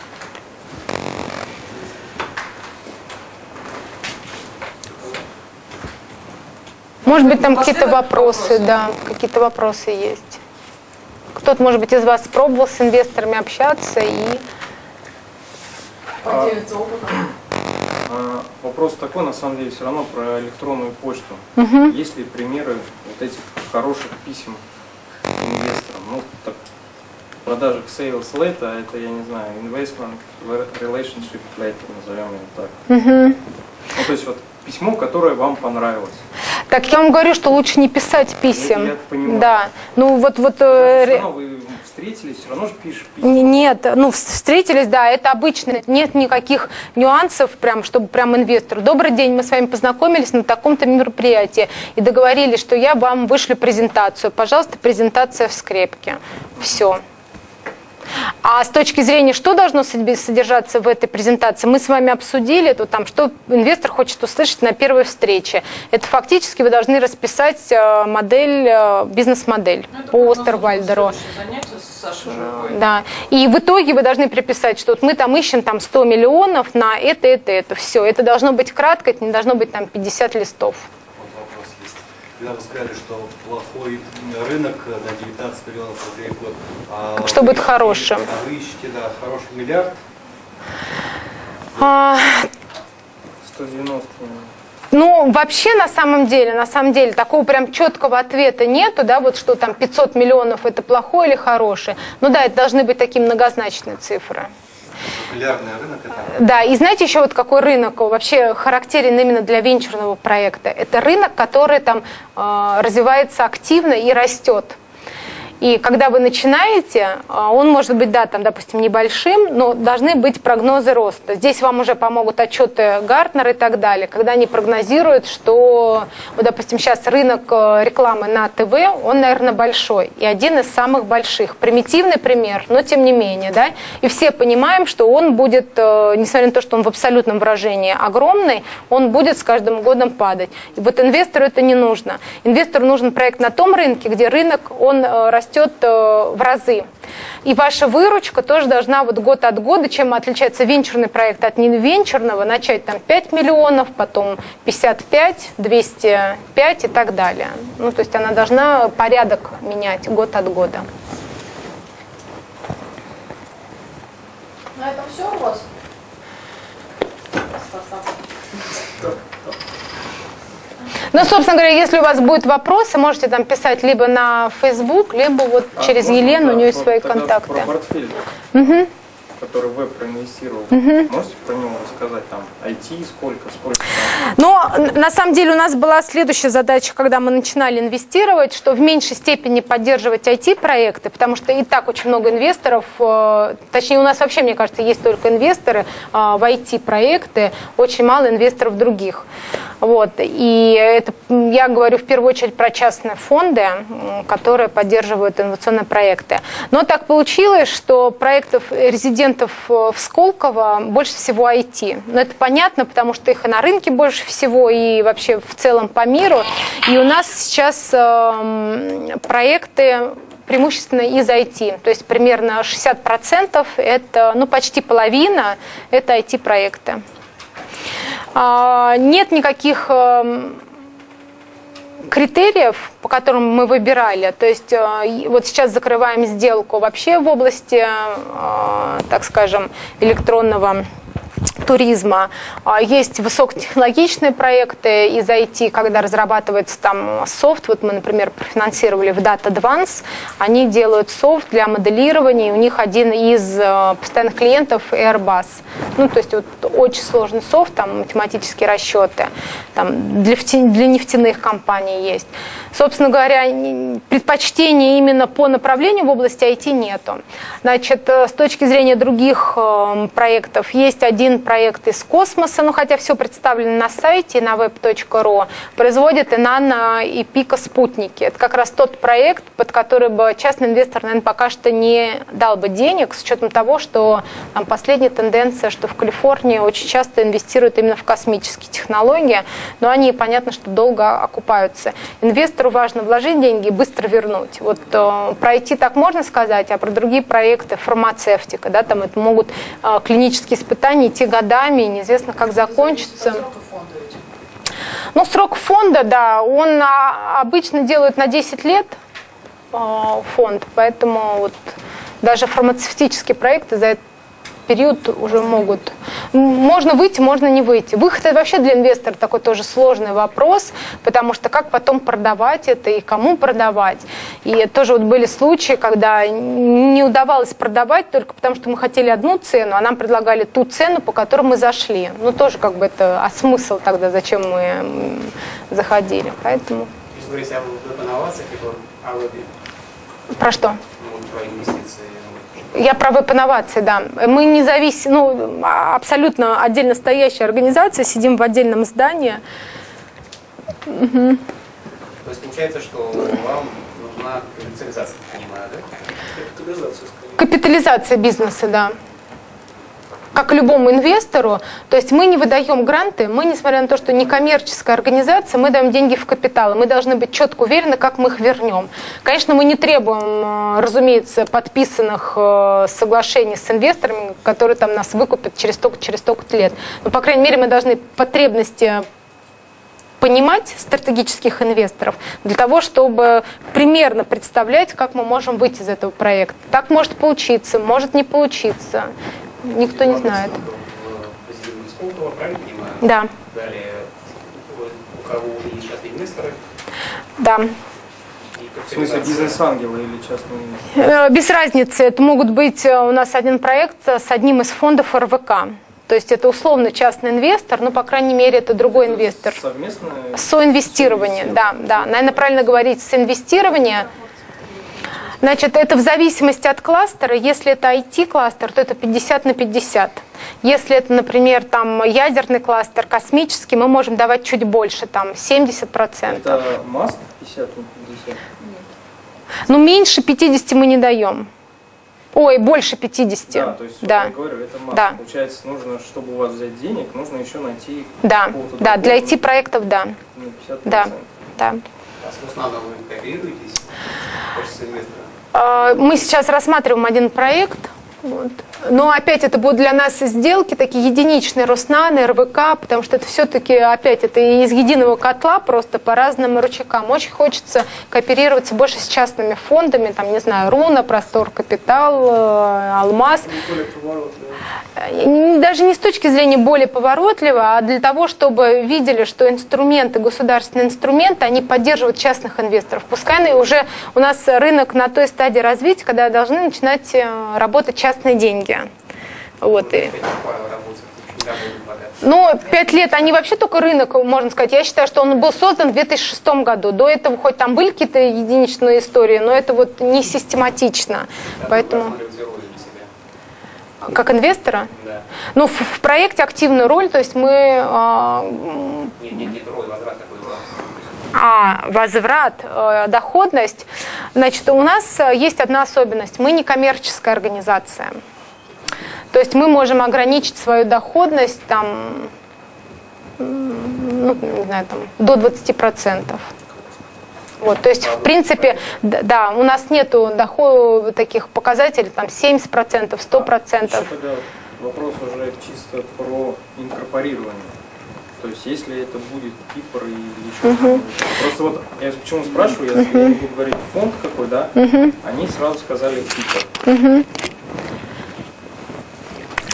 Speaker 2: Может быть, там какие-то
Speaker 1: Последуют
Speaker 2: вопросы,
Speaker 1: вопросы?
Speaker 2: да, какие-то вопросы есть. Кто-то, может быть, из вас пробовал с инвесторами общаться и...
Speaker 1: Поделиться опытом.
Speaker 5: А, вопрос такой, на самом деле, все равно про электронную почту.
Speaker 2: Угу.
Speaker 5: Есть ли примеры вот этих хороших писем инвесторам? Ну, так, продажа к sales letter, это, я не знаю, investment relationship letter, назовем его так.
Speaker 2: Угу.
Speaker 5: Ну, то есть вот письмо, которое вам понравилось.
Speaker 2: Так я вам говорю, что лучше не писать писем.
Speaker 5: Я, я понимаю.
Speaker 2: Да. Ну вот вот.
Speaker 5: Все равно вы встретились, все равно же пишешь письма.
Speaker 2: Нет, ну встретились, да, это обычно, нет никаких нюансов, прям, чтобы прям инвестору. Добрый день, мы с вами познакомились на таком-то мероприятии и договорились, что я вам вышлю презентацию. Пожалуйста, презентация в скрепке. Все. А с точки зрения, что должно содержаться в этой презентации, мы с вами обсудили, то там, что инвестор хочет услышать на первой встрече. Это фактически вы должны расписать модель, бизнес-модель по Остервальдеру. Да. И в итоге вы должны приписать, что вот мы там ищем там, сто миллионов на это, это, это. Все. Это должно быть кратко, это не должно быть там пятьдесят листов.
Speaker 9: Когда вы сказали, что плохой рынок на девятнадцать миллионов рублей в год. А
Speaker 2: что будет хорошим?
Speaker 9: А вы ищете, да, хороший миллиард?
Speaker 2: А...
Speaker 5: сто девяносто.
Speaker 2: Ну, вообще, на самом деле, на самом деле, такого прям четкого ответа нету, да, вот что там пятьсот миллионов это плохой или хороший. Ну да, это должны быть такие многозначные цифры.
Speaker 9: Миллиардный рынок это?
Speaker 2: Да, и знаете еще вот какой рынок вообще характерен именно для венчурного проекта? Это рынок, который там э, развивается активно и растет. И когда вы начинаете, он может быть, да, там, допустим, небольшим, но должны быть прогнозы роста. Здесь вам уже помогут отчеты Гартнера и так далее, когда они прогнозируют, что, вот, допустим, сейчас рынок рекламы на ТВ, он, наверное, большой и один из самых больших. Примитивный пример, но тем не менее, да, и все понимаем, что он будет, несмотря на то, что он в абсолютном выражении огромный, он будет с каждым годом падать. И вот инвестору это не нужно. Инвестору нужен проект на том рынке, где рынок, он растет растет в разы. И ваша выручка тоже должна вот год от года, чем отличается венчурный проект от невенчурного, начать там пять миллионов, потом пятьдесят пять, двести пять и так далее. Ну, то есть она должна порядок менять год от года.
Speaker 1: На этом все у вас?
Speaker 2: Ну, собственно говоря, если у вас будут вопросы, можете там писать либо на Facebook, либо вот
Speaker 5: А
Speaker 2: через
Speaker 5: можно,
Speaker 2: Елену,
Speaker 5: да,
Speaker 2: у нее есть
Speaker 5: про-
Speaker 2: свои
Speaker 5: тогда
Speaker 2: контакты.
Speaker 5: Про портфель,
Speaker 2: Угу.
Speaker 5: который вы проинвестировали.
Speaker 2: Мгм.
Speaker 5: Можете про него рассказать? Там ай ти сколько, сколько там?
Speaker 2: Но на самом деле у нас была следующая задача, когда мы начинали инвестировать, что в меньшей степени поддерживать ай ти-проекты, потому что и так очень много инвесторов, э, точнее у нас вообще, мне кажется, есть только инвесторы э, в ай ти-проекты, очень мало инвесторов других. Вот. И это, я говорю в первую очередь про частные фонды, м, которые поддерживают инновационные проекты. Но так получилось, что проектов резидентов в Сколково больше всего ай ти. Но это понятно, потому что их и на рынке больше всего, и вообще в целом по миру. И у нас сейчас э, проекты преимущественно из ай ти. То есть примерно шестьдесят процентов, это, ну, почти половина, это ай ти-проекты. Нет никаких критериев, по которым мы выбирали. То есть вот сейчас закрываем сделку вообще в области так скажем, электронного туризма. Есть высокотехнологичные проекты из ай ти, когда разрабатывается там софт. Вот мы, например, профинансировали в Data Advance. Они делают софт для моделирования. И у них один из постоянных клиентов Airbus. Ну, то есть вот очень сложный софт, там математические расчеты. Там для, для нефтяных компаний есть. Собственно говоря, предпочтений именно по направлению в области ай ти нету. Значит, с точки зрения других проектов, есть один проект из космоса, ну хотя все представлено на сайте на веб точка ру, производит Инанна и Пика спутники. Это как раз тот проект, под который бы частный инвестор, наверное, пока что не дал бы денег, с учетом того, что там последняя тенденция, что в Калифорнии очень часто инвестируют именно в космические технологии, но они, понятно, что долго окупаются. Инвестору важно вложить деньги и быстро вернуть. Вот э, про ай ти так можно сказать, а про другие проекты, фармацевтика, да, там это могут э, клинические испытания идти годами, и неизвестно, как закончится. Ну, срок фонда, да, он а, обычно делают на десять лет э, фонд, поэтому вот даже фармацевтические проекты за этот период уже могут. Можно выйти, можно не выйти. Выход — это вообще для инвестора такой тоже сложный вопрос, потому что как потом продавать это и кому продавать. И тоже вот были случаи, когда не удавалось продавать только потому, что мы хотели одну цену, а нам предлагали ту цену, по которой мы зашли. Ну тоже как бы это, а смысл тогда, зачем мы заходили. Поэтому...
Speaker 3: Если говорить о веб-инновациях, либо о вебе.
Speaker 2: Про что?
Speaker 3: Ну, про инвестиции.
Speaker 2: Я про веб-инновации, да. Мы не зависим, ну, абсолютно отдельно стоящая организация, сидим в отдельном здании. Угу.
Speaker 3: То есть получается, что вам нужна капитализация, понимаю, да?
Speaker 4: Капитализация, скорее.
Speaker 2: Капитализация бизнеса, да. Как любому инвестору, то есть мы не выдаем гранты, мы, несмотря на то, что некоммерческая организация, мы даем деньги в капитал, и мы должны быть четко уверены, как мы их вернем. Конечно, мы не требуем, разумеется, подписанных соглашений с инвесторами, которые там нас выкупят через столько, через столько лет. Но, по крайней мере, мы должны потребности понимать стратегических инвесторов для того, чтобы примерно представлять, как мы можем выйти из этого проекта. Так может получиться, может не получиться. Никто не знает. Да.
Speaker 3: Далее, у кого уже есть частные инвесторы?
Speaker 2: Да.
Speaker 5: В смысле бизнес-ангелы или частные инвесторы?
Speaker 2: Без разницы. Это могут быть у нас один проект с одним из фондов эр вэ ка. То есть это условно частный инвестор, но, по крайней мере, это другой инвестор.
Speaker 5: Совместное?
Speaker 2: Соинвестирование, да, да. Наверное, правильно говорить, соинвестирование. Значит, это в зависимости от кластера. Если это ай ти-кластер, то это пятьдесят на пятьдесят. Если это, например, там ядерный кластер, космический, мы можем давать чуть больше, там семьдесят процентов.
Speaker 5: Это маст пятьдесят на пятьдесят?
Speaker 2: Ну, меньше пятидесяти мы не даем. Ой, больше пятидесяти.
Speaker 5: Да, то есть,
Speaker 2: да.
Speaker 5: я говорю, это маст.
Speaker 2: Да.
Speaker 5: Получается, нужно, чтобы у вас взять денег, нужно еще найти...
Speaker 2: Да, да, для ай ти-проектов, да.
Speaker 5: На пятьдесят процентов.
Speaker 2: Да, да.
Speaker 3: А с Русланом вы кооперируетесь? Хочется инвестора?
Speaker 2: Мы сейчас рассматриваем один проект, вот. Но опять это будут для нас сделки такие единичные, Роснано, эр вэ ка, потому что это все-таки опять это из единого котла, просто по разным рычагам. Очень хочется кооперироваться больше с частными фондами, там, не знаю, Руна, Простор Капитал, Алмаз. Даже не с точки зрения более поворотливо, а для того, чтобы видели, что инструменты, государственные инструменты, они поддерживают частных инвесторов. Пускай уже у нас рынок на той стадии развития, когда должны начинать работать частные деньги. Вот. И... Ну, пять лет, они вообще только рынок, можно сказать. Я считаю, что он был создан в две тысячи шестом году. До этого хоть там были какие-то единичные истории, но это вот не систематично. Поэтому... Как инвестора? Да. Ну, в, в проекте активную роль, то есть мы... Э,
Speaker 3: нет, нет, нет, роль, возврат такой был.
Speaker 2: А, возврат, э, доходность. Значит, у нас есть одна особенность. Мы не коммерческая организация. То есть мы можем ограничить свою доходность там, ну, не знаю, там, до двадцати процентов. Вот, то есть, в принципе, да, у нас нету дохода таких показателей, там семьдесят процентов, сто процентов.
Speaker 5: Еще тогда вопрос уже чисто про инкорпорирование. То есть, если это будет Кипр или еще
Speaker 2: угу.
Speaker 5: Просто вот, я почему спрашиваю, я, угу. я могу говорить фонд какой, да, угу. Они сразу сказали Кипр.
Speaker 2: Угу.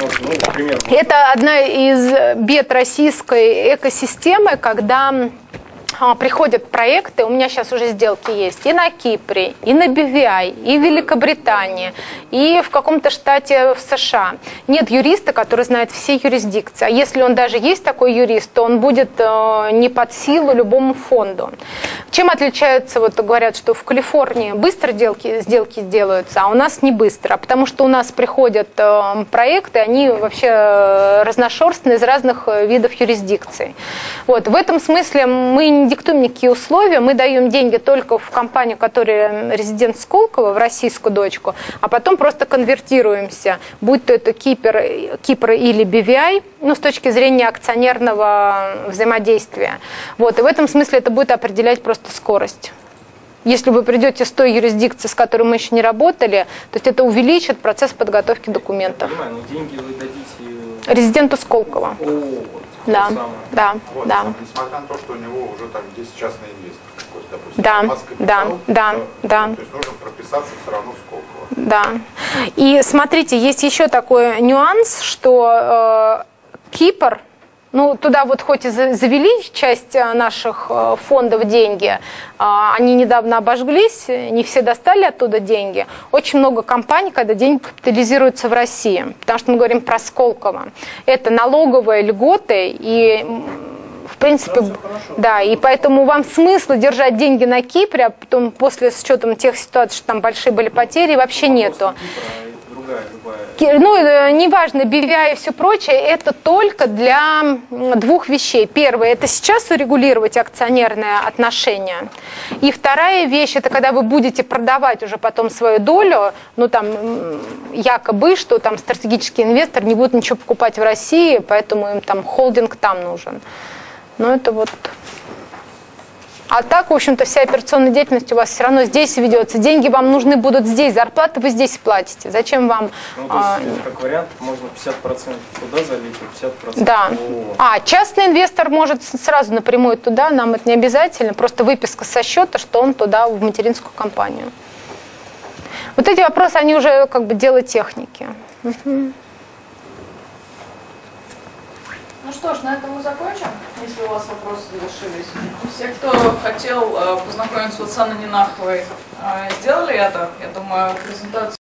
Speaker 5: Вот, ну, например,
Speaker 2: Это одна из бед российской экосистемы, когда а, приходят проекты, у меня сейчас уже сделки есть и на Кипре, и на би ви ай, и в Великобритании, и в каком-то штате в США. Нет юриста, который знает все юрисдикции. А если он даже есть такой юрист, то он будет э, не под силу любому фонду. Чем отличается, вот говорят, что в Калифорнии быстро сделки, сделки делаются, а у нас не быстро, потому что у нас приходят э, проекты, они вообще разношерстные из разных видов юрисдикций. Вот. В этом смысле мы не диктуем никакие условия, мы даем деньги только в компанию, которая резидент Сколково, в российскую дочку, а потом просто конвертируемся, будь то это Кипр, Кипр или би ви ай, ну, с точки зрения акционерного взаимодействия. Вот. И в этом смысле это будет определять просто скорость. Если вы придете с той юрисдикции, с которой мы еще не работали, то есть это увеличит процесс подготовки документов.
Speaker 5: Я понимаю, но деньги вы дадите
Speaker 2: Резиденту Сколково.
Speaker 5: О, вот,
Speaker 2: Да,
Speaker 5: самое.
Speaker 2: да,
Speaker 6: Вот,
Speaker 2: да.
Speaker 6: Несмотря на то, что у него уже там есть частный инвестор какой-то, допустим,
Speaker 2: Да,
Speaker 6: маска
Speaker 2: да,
Speaker 6: капитал,
Speaker 2: да,
Speaker 6: то,
Speaker 2: да.
Speaker 6: То есть нужно прописаться все равно в Сколково.
Speaker 2: Да. И смотрите, есть еще такой нюанс, что э, Кипр, ну, туда вот хоть и завели часть наших фондов деньги, они недавно обожглись, не все достали оттуда деньги. Очень много компаний, когда деньги капитализируются в России, потому что мы говорим про Сколково. Это налоговые льготы и... В принципе, да, да, и поэтому вам смысла держать деньги на Кипре, а потом после с учетом тех ситуаций, что там большие были потери, вообще нету.
Speaker 5: Другая,
Speaker 2: ну, неважно, би ви ай и все прочее, это только для двух вещей. Первое, это сейчас урегулировать акционерные отношения. И вторая вещь, это когда вы будете продавать уже потом свою долю, ну, там, якобы, что там стратегический инвестор не будет ничего покупать в России, поэтому им там холдинг там нужен. Ну, это вот... А так, в общем-то, вся операционная деятельность у вас все равно здесь ведется. Деньги вам нужны будут здесь, зарплаты вы здесь платите. Зачем вам...
Speaker 5: Ну, то есть, а... как вариант, можно пятьдесят процентов туда залить, а пятьдесят процентов...
Speaker 2: Да.
Speaker 5: О.
Speaker 2: А, частный инвестор может сразу напрямую туда, нам это не обязательно, просто выписка со счета, что он туда, в материнскую компанию. Вот эти вопросы, они уже как бы дело техники. Угу.
Speaker 1: Ну что ж, на этом мы закончим, если у вас вопросы завершились. Все, кто хотел познакомиться вот с Анной Ненаховой, сделали это. Я думаю, презентацию